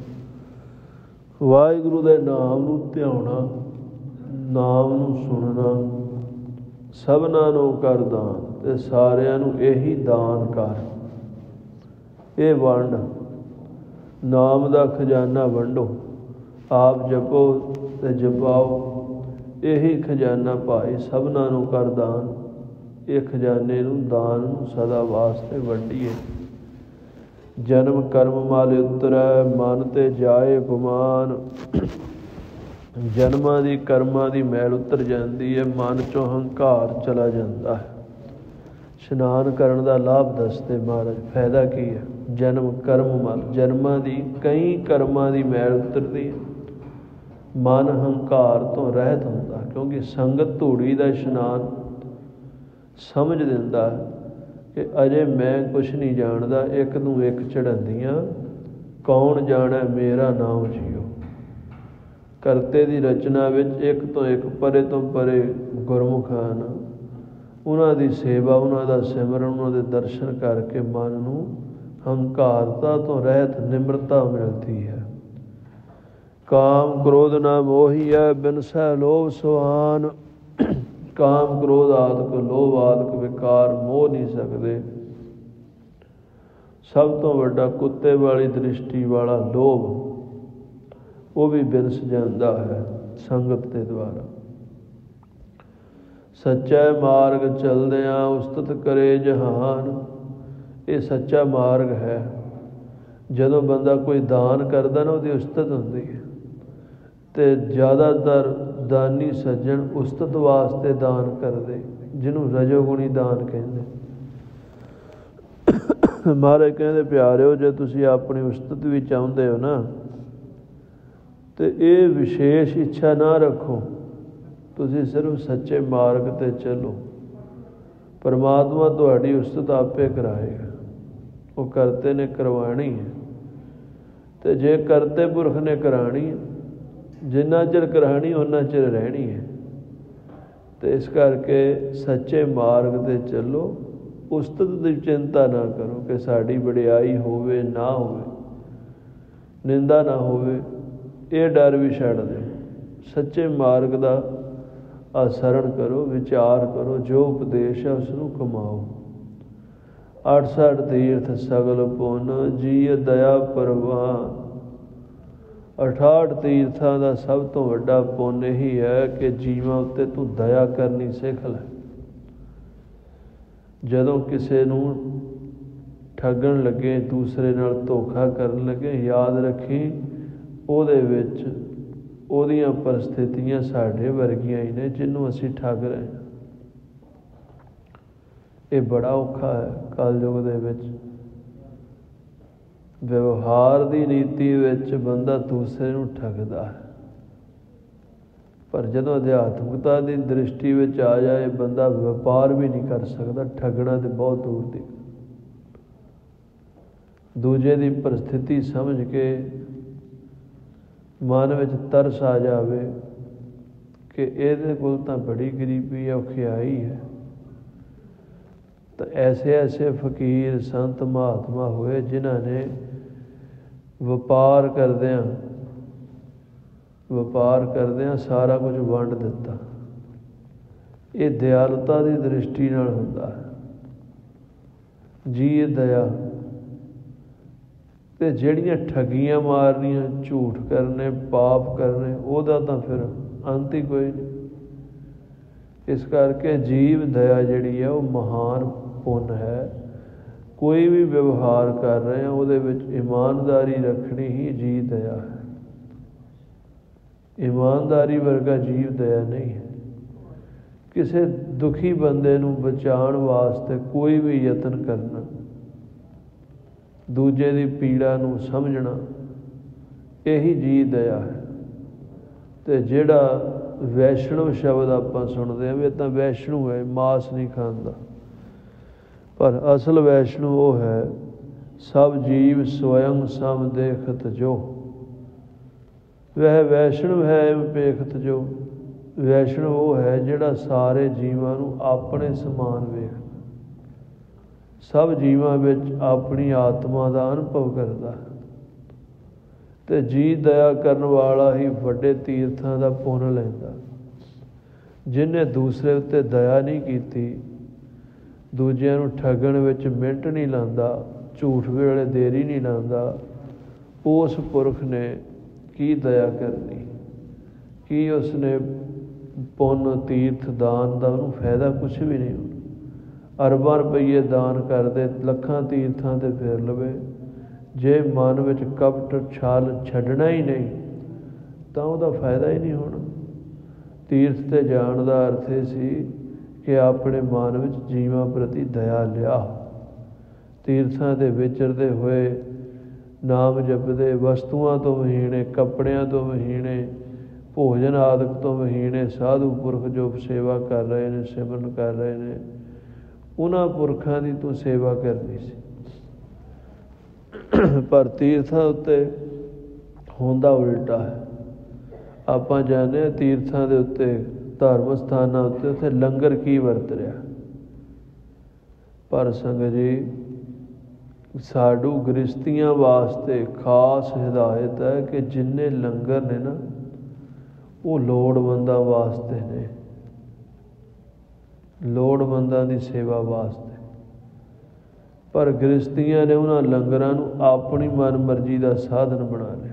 वाहिगुरु के नाम नूं ध्याउणा, नाम नूं सुनना, सबना नूं कर दान, ते सारियां नूं यही दान कर, ये वंड, नाम का खजाना वंडो, आप जपो ते जपाओ, यही खजाना भाई सबना नूं कर दान। ये खजाने नूं दान नूं सदा वास्ते वंडीए। जन्म कर्म माल उतरै मन ते जाए गुमान। जन्मां दी कर्मां दी मैल उतर जाती है, मन चों हंकार चला जाता है। इशनान करन दा लाभ दसते महाराज, फायदा की है? जन्म कर्म मल, जन्मां दी कई कर्मां दी मैल उतरती है, मन हंकार तो रहत होंदा, क्योंकि संगत धूड़ी दा इशनान समझ दिंदा है कि अजे मैं कुछ नहीं जानता, एक नूं एक चढ़ांदियां, कौन जाने मेरा नाम जियो। करते दी रचना विच एक तो एक परे तो परे गुरमुख हन, उन्हां दी सेवा, उन्हां दा सिमरन, उन्हां दे दर्शन करके मन नूं हंकारता तो रहत निम्रता मिलती है। काम क्रोध ना मोहिया बिनसै लोभ सुहान। काम क्रोध आदਿਕ लोभ आदਿਕ विकार मोह नहीं सकते। सब तो वड्डा कुत्ते वाली दृष्टि वाला लोभ, वो भी बिनस जाता है संगत के द्वारा। सच्चा मार्ग चलदियां उस्तत करे जहान। ये सच्चा मार्ग है। जदों बंदा कोई दान करता ना, उसकी उस्तत होती है। तो ज़्यादातर दानी सज्जन उस्तत वास्ते दान करते, जिन्हों रजोगुणी दान कहते। महाराज कहते प्यारिओ, जे तुसीं अपनी उस्तत भी चाहुंदे हो ना, तो ये विशेष इच्छा ना रखो, तुसीं सिर्फ सच्चे मार्ग ते चलो। परमात्मा तुहाडी उस्तत आपे कराएगा, वो करते ने करवानी है। तो जे करते पुरख ने करानी है, जिन्ना चिर करानी उन्ना चिर रहनी है। तो इस करके सच्चे मार्ग ते चलो, उस्तत की चिंता ना करो कि साड़ी वडियाई होवे ना होवे, निंदा ना होवे, ये डर भी छड्ड दो। सच्चे मार्ग का आसरण करो, विचार करो, जो उपदेश है उसनूं कमाओ। अठसठ तीर्थ सगल पुन जीय दया परवान। अठाठ तीर्थां का सब तो वड्डा पुण्य ही है कि जीवां उत्ते तू दया करनी सिख लै। जदों किसी नूं ठगण लगे, दूसरे नाल धोखा करन लगे, याद रखी ਉਹਦੇ ਵਿੱਚ ਉਹਦੀਆਂ परिस्थितियां साढ़े वर्गियां ही ने, जिन्हों असीं ठग रहे हैं। ये बड़ा औखा है कलयुग दे विच। व्यवहार की नीति विच बंदा दूसरे नूं ठगदा है, पर जदों अध्यात्मकता की दृष्टि विच आ जाए, बंदा व्यापार भी नहीं कर सकता, ठगना तो बहुत दूर की। दूजे की परिस्थिति समझ के मन विच तरस आ जाए कि इहदे कोल तां बड़ी गरीबी है, औखियाई है। तो ऐसे ऐसे फकीर संत महात्मा हुए जिन्हां ने व्यापार करदियां व्यापार करदियां सारा कुछ वंड दिता। ये दयालुता की दृष्टि नाल हुंदा है। जी दया ते जिहड़ियां ठगियां मारनियां, झूठ करने, पाप करने, उहदा तां फिर अंत ही कोई नहीं। इस करके जीव दया जिहड़ी है वो महान पुण्य है। कोई भी व्यवहार कर रहे हैं उहदे विच ईमानदारी रखनी ही जी दया है। ईमानदारी वर्गा जीव दया नहीं है। किसी दुखी बंदे नूं बचाउण वास्ते कोई भी यतन करना ਦੂਜੇ ਦੀ ਪੀੜਾ ਨੂੰ ਸਮਝਣਾ, ਇਹੀ ਜੀ ਦਇਆ ਹੈ। ਅਤੇ ਜਿਹੜਾ ਵੈਸ਼ਣਵ ਸ਼ਬਦ ਆਪਾਂ ਸੁਣਦੇ ਹਾਂ ਵੀ ਇਹ ਤਾਂ ਵੈਸ਼ਣੂ ਹੈ, ਮਾਸ ਨਹੀਂ ਖਾਂਦਾ, ਪਰ ਅਸਲ ਵੈਸ਼ਣੂ ਉਹ ਹੈ ਸਭ ਜੀਵ ਸਵਯੰ ਸਮ ਦੇਖਤ ਜੋ। ਵਹ ਵੈਸ਼ਣਵ ਹੈ ਵੇਖਤ ਜੋ। ਵੈਸ਼ਣਵ ਉਹ ਹੈ ਜਿਹੜਾ ਸਾਰੇ ਜੀਵਾਂ ਨੂੰ ਆਪਣੇ ਸਮਾਨ ਵੇਖਦਾ, ਸਭ ਜੀਵਾਂ ਵਿੱਚ ਆਪਣੀ ਆਤਮਾ ਦਾ ਅਨੁਭਵ ਕਰਦਾ। ਅਤੇ ਜੀ ਦਇਆ ਕਰਨ ਵਾਲਾ ਹੀ ਵੱਡੇ ਤੀਰਥਾਂ ਦਾ ਪੁੰਨ ਲੈਂਦਾ। ਜਿਹਨੇ ਦੂਸਰੇ ਉੱਤੇ ਦਇਆ ਨਹੀਂ ਕੀਤੀ, ਦੂਜਿਆਂ ਨੂੰ ਠੱਗਣ ਵਿੱਚ ਮਿੰਟ ਨਹੀਂ ਲਾਉਂਦਾ, ਝੂਠ ਵੇਲੇ ਦੇਰੀ ਨਹੀਂ ਲਾਉਂਦਾ, ਉਸ ਪੁਰਖ ਨੇ ਕੀ ਦਇਆ ਕਰਨੀ, ਕੀ ਉਸਨੇ ਪੁੰਨ ਤੀਰਥ ਦਾਨ ਦਾ ਉਹਨੂੰ ਫਾਇਦਾ ਕੁਛ ਵੀ ਨਹੀਂ ਹੋਣਾ। ਅਰਬਾਂ ਰੁਪਈਏ ਦਾਨ ਕਰਦੇ, ਲੱਖਾਂ ਤੀਰਥਾਂ 'ਤੇ ਫਿਰ ਲਵੇ, ਜੇ ਮਨ ਵਿੱਚ ਕਪਟ ਛਲ ਛੱਡਣਾ ਹੀ ਨਹੀਂ ਤਾਂ ਉਹਦਾ ਫਾਇਦਾ ਹੀ ਨਹੀਂ ਹੋਣਾ। ਤੀਰਥ 'ਤੇ ਜਾਣ ਦਾ ਅਰਥ ਇਹ ਸੀ ਕਿ ਆਪਣੇ ਮਨ ਵਿੱਚ ਜੀਵਾਂ ਪ੍ਰਤੀ ਦਇਆ ਲਿਆ। ਤੀਰਥਾਂ 'ਤੇ ਵਿਚਰਦੇ ਹੋਏ ਨਾਮ ਜਪਦੇ, ਵਸਤੂਆਂ ਤੋਂ ਵਹੀਣੇ, ਕੱਪੜਿਆਂ ਤੋਂ ਵਹੀਣੇ, ਭੋਜਨ ਆਦਿਕ ਤੋਂ ਵਹੀਣੇ ਸਾਧੂ ਪੁਰਖ ਜੋ ਸੇਵਾ ਕਰ ਰਹੇ ਨੇ, ਸਿਮਰਨ ਕਰ ਰਹੇ ਨੇ, ਉਹਨਾਂ ਪੁਰਖਾਂ ਦੀ ਤੂੰ ਸੇਵਾ ਕਰਨੀ ਸੀ। ਪਰ ਤੀਰਥਾਂ ਉੱਤੇ ਹੁੰਦਾ ਉਲਟਾ ਹੈ। ਆਪਾਂ ਜਾਣਦੇ ਹਾਂ ਤੀਰਥਾਂ ਦੇ ਉੱਤੇ, ਧਾਰਮਿਕ ਸਥਾਨਾਂ ਉੱਤੇ ਉੱਥੇ ਲੰਗਰ ਕੀ ਵਰਤ ਰਿਹਾ। ਪਰ ਸੰਗਤ ਜੀ, ਸਾਡੂ ਗ੍ਰਸਤੀਆਂ ਵਾਸਤੇ ਖਾਸ ਹਿਦਾਇਤ ਹੈ ਕਿ ਜਿੰਨੇ ਲੰਗਰ ਨੇ ਨਾ ਉਹ ਲੋੜਵੰਦਾਂ ਵਾਸਤੇ ਨੇ, ਲੋੜਵੰਦਾਂ ਦੀ ਸੇਵਾ ਵਾਸਤੇ। ਪਰ ਗ੍ਰਸਤੀਆਂ ਨੇ ਉਹਨਾਂ ਲੰਗਰਾਂ ਨੂੰ ਆਪਣੀ ਮਨ ਮਰਜ਼ੀ ਦਾ ਸਾਧਨ ਬਣਾ ਲਿਆ।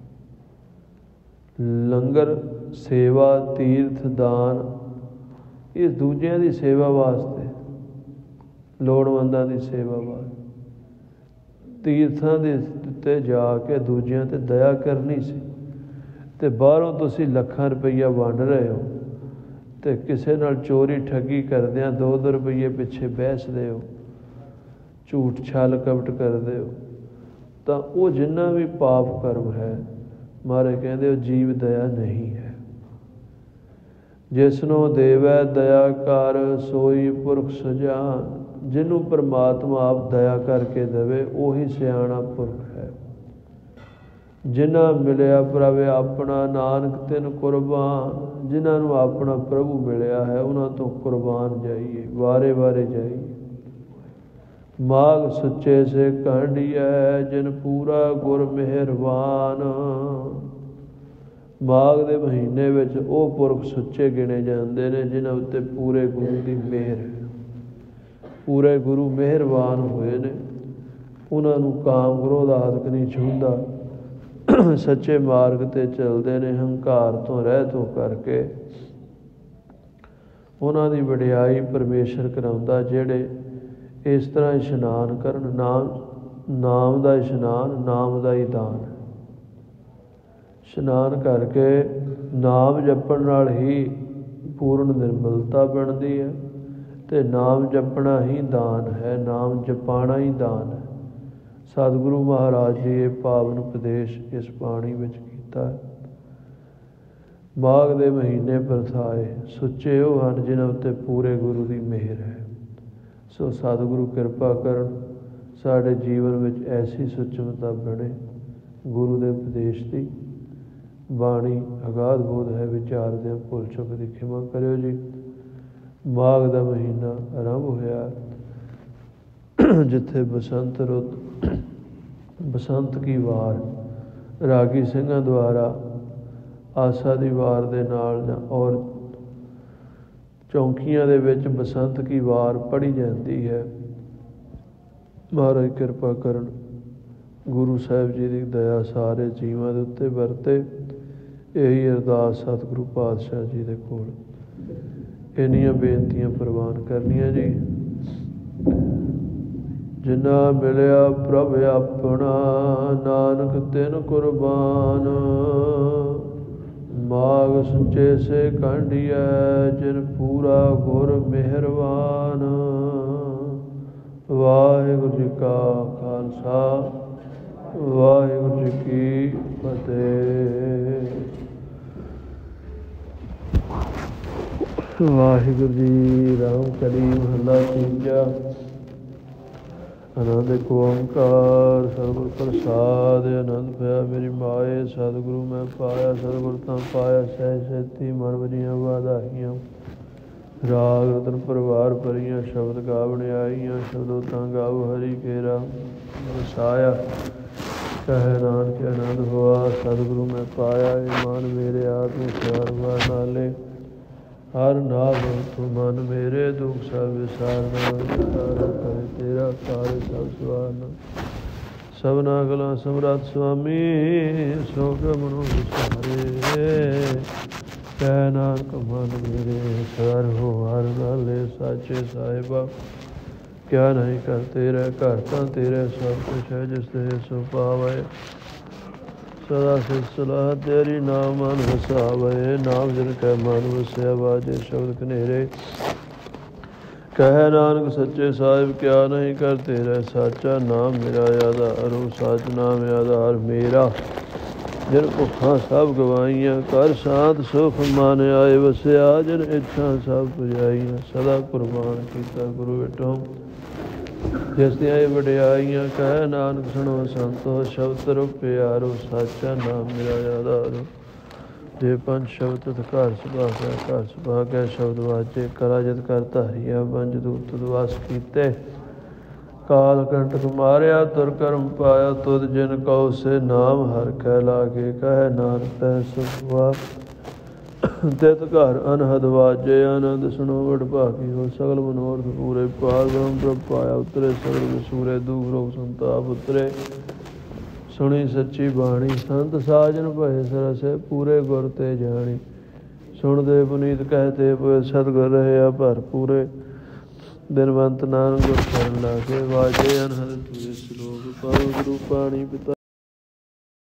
ਲੰਗਰ, ਸੇਵਾ, ਤੀਰਥ ਦਾਨ ਇਹ ਦੂਜਿਆਂ ਦੀ ਸੇਵਾ ਵਾਸਤੇ, ਲੋੜਵੰਦਾਂ ਦੀ ਸੇਵਾ ਵਾਸਤੇ। ਤੀਰਥਾਂ ਦੇ ਉੱਤੇ ਜਾ ਕੇ ਦੂਜਿਆਂ 'ਤੇ ਦਇਆ ਕਰਨੀ ਸੀ। ਅਤੇ ਬਾਹਰੋਂ ਤੁਸੀਂ ਲੱਖਾਂ ਰੁਪਈਆ ਵੰਡ ਰਹੇ ਹੋ ਅਤੇ ਕਿਸੇ ਨਾਲ ਚੋਰੀ ਠੱਗੀ ਕਰਦਿਆਂ ਦੋ ਦੋ ਰੁਪਈਏ ਪਿੱਛੇ ਬਹਿਸਦੇ ਹੋ, ਝੂਠ ਛਲ ਕਪਟ ਕਰਦੇ ਹੋ, ਤਾਂ ਉਹ ਜਿੰਨਾ ਵੀ ਪਾਪ ਕਰਮ ਹੈ, ਮਹਾਰਾਜ ਕਹਿੰਦੇ ਉਹ ਜੀਵ ਦਇਆ ਨਹੀਂ ਹੈ। ਜਿਸਨੂੰ ਦੇਵੈ ਦਇਆ ਕਰ ਸੋਈ ਪੁਰਖ ਸੁਜਾਨ। ਜਿਹਨੂੰ ਪਰਮਾਤਮਾ ਆਪ ਦਇਆ ਕਰਕੇ ਦੇਵੇ ਉਹੀ ਸਿਆਣਾ ਪੁਰਖ ਹੈ। ਜਿਨ੍ਹਾਂ ਮਿਲਿਆ ਪ੍ਰਭ ਆਪਣਾ ਨਾਨਕ ਤਿਨ ਕੁਰਬਾਨ। ਜਿਨ੍ਹਾਂ ਨੂੰ ਆਪਣਾ ਪ੍ਰਭੂ ਮਿਲਿਆ ਹੈ ਉਹਨਾਂ ਤੋਂ ਕੁਰਬਾਨ ਜਾਈਏ, ਵਾਰੇ ਵਾਰੇ ਜਾਈਏ। ਮਾਘ ਸੁੱਚੇ ਸੇ ਕਾਂਢੀਐ ਜਿਨ ਪੂਰਾ ਗੁਰ ਮਿਹਰਬਾਨ। ਮਾਘ ਦੇ ਮਹੀਨੇ ਵਿੱਚ ਉਹ ਪੁਰਖ ਸੁੱਚੇ ਗਿਣੇ ਜਾਂਦੇ ਨੇ ਜਿਨ੍ਹਾਂ ਉੱਤੇ ਪੂਰੇ ਗੁਰੂ ਦੀ ਮਿਹਰ ਹੈ, ਪੂਰੇ ਗੁਰੂ ਮਿਹਰਬਾਨ ਹੋਏ ਨੇ। ਉਹਨਾਂ ਨੂੰ ਕਾਮ ਕ੍ਰੋਧ ਆਦਿਕ ਨਹੀਂ ਛੂੰਹਦਾ, ਸੱਚੇ ਮਾਰਗ 'ਤੇ ਚੱਲਦੇ ਨੇ, ਹੰਕਾਰ ਤੋਂ ਰਹਿਤ ਹੋ ਕਰਕੇ। ਉਹਨਾਂ ਦੀ ਵਡਿਆਈ ਪਰਮੇਸ਼ਰ ਕਰਾਉਂਦਾ ਜਿਹੜੇ ਇਸ ਤਰ੍ਹਾਂ ਇਸ਼ਨਾਨ ਕਰਨ। ਨਾਮ ਨਾਮ ਦਾ ਇਸ਼ਨਾਨ, ਨਾਮ ਦਾ ਹੀ ਦਾਨ। ਇਸ਼ਨਾਨ ਕਰਕੇ ਨਾਮ ਜਪਣ ਨਾਲ ਹੀ ਪੂਰਨ ਨਿਰਮਲਤਾ ਬਣਦੀ ਹੈ ਅਤੇ ਨਾਮ ਜਪਣਾ ਹੀ ਦਾਨ ਹੈ, ਨਾਮ ਜਪਾਣਾ ਹੀ ਦਾਨ ਹੈ। ਸਤਿਗੁਰੂ ਮਹਾਰਾਜ ਜੀ ਇਹ ਪਾਵਨ ਉਪਦੇਸ਼ ਇਸ ਬਾਣੀ ਵਿੱਚ ਕੀਤਾ ਹੈ। ਮਾਘ ਦੇ ਮਹੀਨੇ ਬਰਸਾਏ, ਸੁੱਚੇ ਉਹ ਹਨ ਜਿਨ੍ਹਾਂ ਉੱਤੇ ਪੂਰੇ ਗੁਰੂ ਦੀ ਮਿਹਰ ਹੈ। ਸੋ ਸਤਿਗੁਰੂ ਕਿਰਪਾ ਕਰਨ, ਸਾਡੇ ਜੀਵਨ ਵਿੱਚ ਐਸੀ ਸੁਚਮਤਾ ਬਣੇ। ਗੁਰੂ ਦੇ ਉਪਦੇਸ਼ ਦੀ ਬਾਣੀ ਅਗਾਧ ਬੋਧ ਹੈ, ਵਿਚਾਰਦਿਆਂ ਭੁੱਲ ਚੁੱਕ ਦੀ ਖਿਮਾ ਕਰਿਓ ਜੀ। ਮਾਘ ਦਾ ਮਹੀਨਾ ਆਰੰਭ ਹੋਇਆ, ਜਿੱਥੇ ਬਸੰਤ ਰੁੱਤ, ਬਸੰਤ ਕੀ ਵਾਰ ਰਾਗੀ ਸਿੰਘਾਂ ਦੁਆਰਾ ਆਸਾ ਦੀ ਵਾਰ ਦੇ ਨਾਲ ਜਾਂ ਔਰ ਚੌਂਕੀਆਂ ਦੇ ਵਿੱਚ ਬਸੰਤ ਕੀ ਵਾਰ ਪੜ੍ਹੀ ਜਾਂਦੀ ਹੈ। ਮਹਾਰਾਜ ਕਿਰਪਾ ਕਰਨ, ਗੁਰੂ ਸਾਹਿਬ ਜੀ ਦੀ ਦਇਆ ਸਾਰੇ ਜੀਵਾਂ ਦੇ ਉੱਤੇ ਵਰਤੇ। ਇਹੀ ਅਰਦਾਸ ਸਤਿਗੁਰੂ ਪਾਤਸ਼ਾਹ ਜੀ ਦੇ ਕੋਲ ਇੰਨੀਆਂ ਬੇਨਤੀਆਂ ਪ੍ਰਵਾਨ ਕਰਨੀਆਂ ਜੀ। ਜਿਨ੍ਹਾਂ ਮਿਲਿਆ ਪ੍ਰਭ ਆਪਣਾ ਨਾਨਕ ਤਿਨ ਕੁਰਬਾਨ। ਮਾਘ ਸੁੱਚੇ ਸੇ ਕਾਂਢੀਐ ਜਿਨ ਪੂਰਾ ਗੁਰ ਮਿਹਰਬਾਨ। ਵਾਹਿਗੁਰੂ ਜੀ ਕਾ ਖਾਲਸਾ ਵਾਹਿਗੁਰੂ ਜੀ ਕੀ ਫਤਿਹ। ਵਾਹਿਗੁਰੂ ਜੀ। ਰਾਮ ਕਲੀ ਮਹੱਲਾ ਤੀਜਾ। ਆਨੰਦ ਇੱਕ ਓੰਕਾਰ ਸਤਿਗੁਰ ਪ੍ਰਸਾਦਿ। ਆਨੰਦ ਪਿਆ ਮੇਰੀ ਮਾਏ ਸਤਿਗੁਰੂ ਮੈਂ ਪਾਇਆ, ਸਤਿਗੁਰ ਤਾਂ ਪਾਇਆ ਸਹਿ ਸੇਤੀ ਮਨ ਵਜੀਆਂ ਵਾਧਾਈਆਂ। ਰਾਗ ਰਤਨ ਪਰਿਵਾਰ ਭਰੀਆਂ ਸ਼ਬਦ ਗਾਵਣ ਆਈਆਂ, ਸ਼ਬਦੋ ਤਾਂ ਗਾਵ ਹਰੀ ਕੇਰਾ ਵਸਾਇਆ। ਕਹੈ ਨਾਨਕ ਆਨੰਦ ਹੋਆ ਸਤਿਗੁਰੂ ਮੈਂ ਪਾਇਆ, ਇਹ ਮਨ ਮੇਰੇ ਆਤਮ ਸਿਆਰਵਾ ਨਾਲੇ। ਹਰ ਨਾਮ ਤੂੰ ਮਨ ਮੇਰੇ ਦੁੱਖ ਸਭ ਵਿਸਾਰਨਾ, ਕਰੇ ਤੇਰਾ ਕਾਰਜ ਸਭ ਸਵਾਰਨਾ। ਸਭਨਾ ਗਲਾਂ ਸਮਰੱਥ ਸੁਆਮੀ ਸੋ ਮਨੋ ਵਿਸਾਰੇ। ਕਹਿ ਨਾਨਕ ਮਨ ਮੇਰੇ ਸਰ ਹੋ ਹਰ ਨਾਲੇ। ਸਾਚੇ ਸਾਹਿਬਾ ਕਿਆ ਨਹੀਂ ਕਰ ਤੇਰੇ, ਘਰ ਤਾਂ ਤੇਰੇ ਸਭ ਕੁਛ ਹੈ ਜਿਸ ਤੇ ਸੋ ਪਾਵੇ। ਸਦਾ ਸਿਰ ਸਲਾਹ ਤੇਰੀ ਨਾਮ ਮਨ ਵਸਾਵੇ। ਨਾਮ ਜਿਨ ਕੈ ਮਨ ਵਸਿਆ ਵਾਜੇ ਸ਼ਬਦ ਕਨੇਰੇ। ਕਹਿ ਨਾਨਕ ਸੱਚੇ ਸਾਹਿਬ ਕਿਆ ਨਹੀਂ ਕਰ ਤੇਰਾ, ਸਾਚਾ ਨਾਮ ਮੇਰਾ ਆਧਾਰ ਹੋ। ਸੱਚ ਨਾਮ ਆਧਾਰ ਮੇਰਾ ਜਿਨ ਭੁੱਖਾਂ ਸਭ ਗਵਾਈਆਂ। ਕਰ ਸ਼ਾਂਤ ਸੁਖ ਮਨ ਆਏ ਵਸਿਆ, ਜਿਨ ਇੱਛਾ ਸਭ ਪੁਜਾਈਆਂ। ਸਦਾ ਕੁਰਬਾਨ ਕੀਤਾ ਗੁਰੂ ਵਿਟੋ ਜਿਸ ਦੀਆਂ ਇਹ ਵਡਿਆਈਆਂ। ਕਹਿ ਨਾਨਕ ਸੁਣੋ ਸੰਤੋ ਸ਼ਬਦ ਰੂਪ ਪਿਆਰੋ। ਸਾਚਾ ਨਾਮ ਮੇਰਾ ਆਧਾਰ। ਜੇ ਪੰਜ ਸ਼ਬਦ ਤਤ ਘਰ ਸੁਭਾਗਿਆ, ਘਰ ਸੁਭਾਗਿਆ ਸ਼ਬਦ ਵਾਜੇ। ਕਰਾ ਜਿਤ ਕਰ ਧਾਰੀਆ, ਪੰਜ ਦੂਤ ਤੁਧ ਕੀਤੇ। ਕਾਲ ਕੰਟਕ ਮਾਰਿਆ ਤੁਰ ਕਰਮ ਪਾਇਆ, ਤੁਧ ਜਿਨ ਕਉ ਸੇ ਨਾਮ ਹਰਿ ਕੈ ਲਾਗੇ। ਕਹਿ ਨਾਨਕ ਤੈ ਸੁਖਵਾ ਤਿਤ ਘਰ ਅਨਹਦ ਵਾਜੇ। ਆਨੰਦ ਸੁਣੋ ਵਡ ਭਾਗੀ ਹੋ, ਸਗਲ ਮਨੋਰਥ ਪੂਰੇ। ਪਾਰ ਬ੍ਰਹਮ ਪ੍ਰਭ ਪਾਇਆ ਉਤਰੇ, ਸਗਲ ਵਿਸੂਰੇ ਦੁਖ ਰੋਗ ਸੰਤਾਪ ਉਤਰੇ। ਸੁਣੀ ਸੱਚੀ ਬਾਣੀ ਸੰਤ ਸਾਜਨ ਭਏ ਸਰਸੇ, ਪੂਰੇ ਗੁਰ ਤੇ ਜਾਣੀ। ਸੁਣਦੇ ਪੁਨੀਤ ਕਹਤੇ ਪਏ, ਸਤਿਗੁਰ ਰਹਿਆ ਭਰਪੂਰੇ। ਦਿਨਵੰਤ ਨਾਨਕ ਗੁਰ ਚਰਨ ਲਾਗੇ, ਵਾਜੇ ਅਨਹਦ ਤੁਰੇ। ਸਲੋਕ ਪਾਵ ਗੁਰੂ ਪਾਣੀ ਪਿਤਾ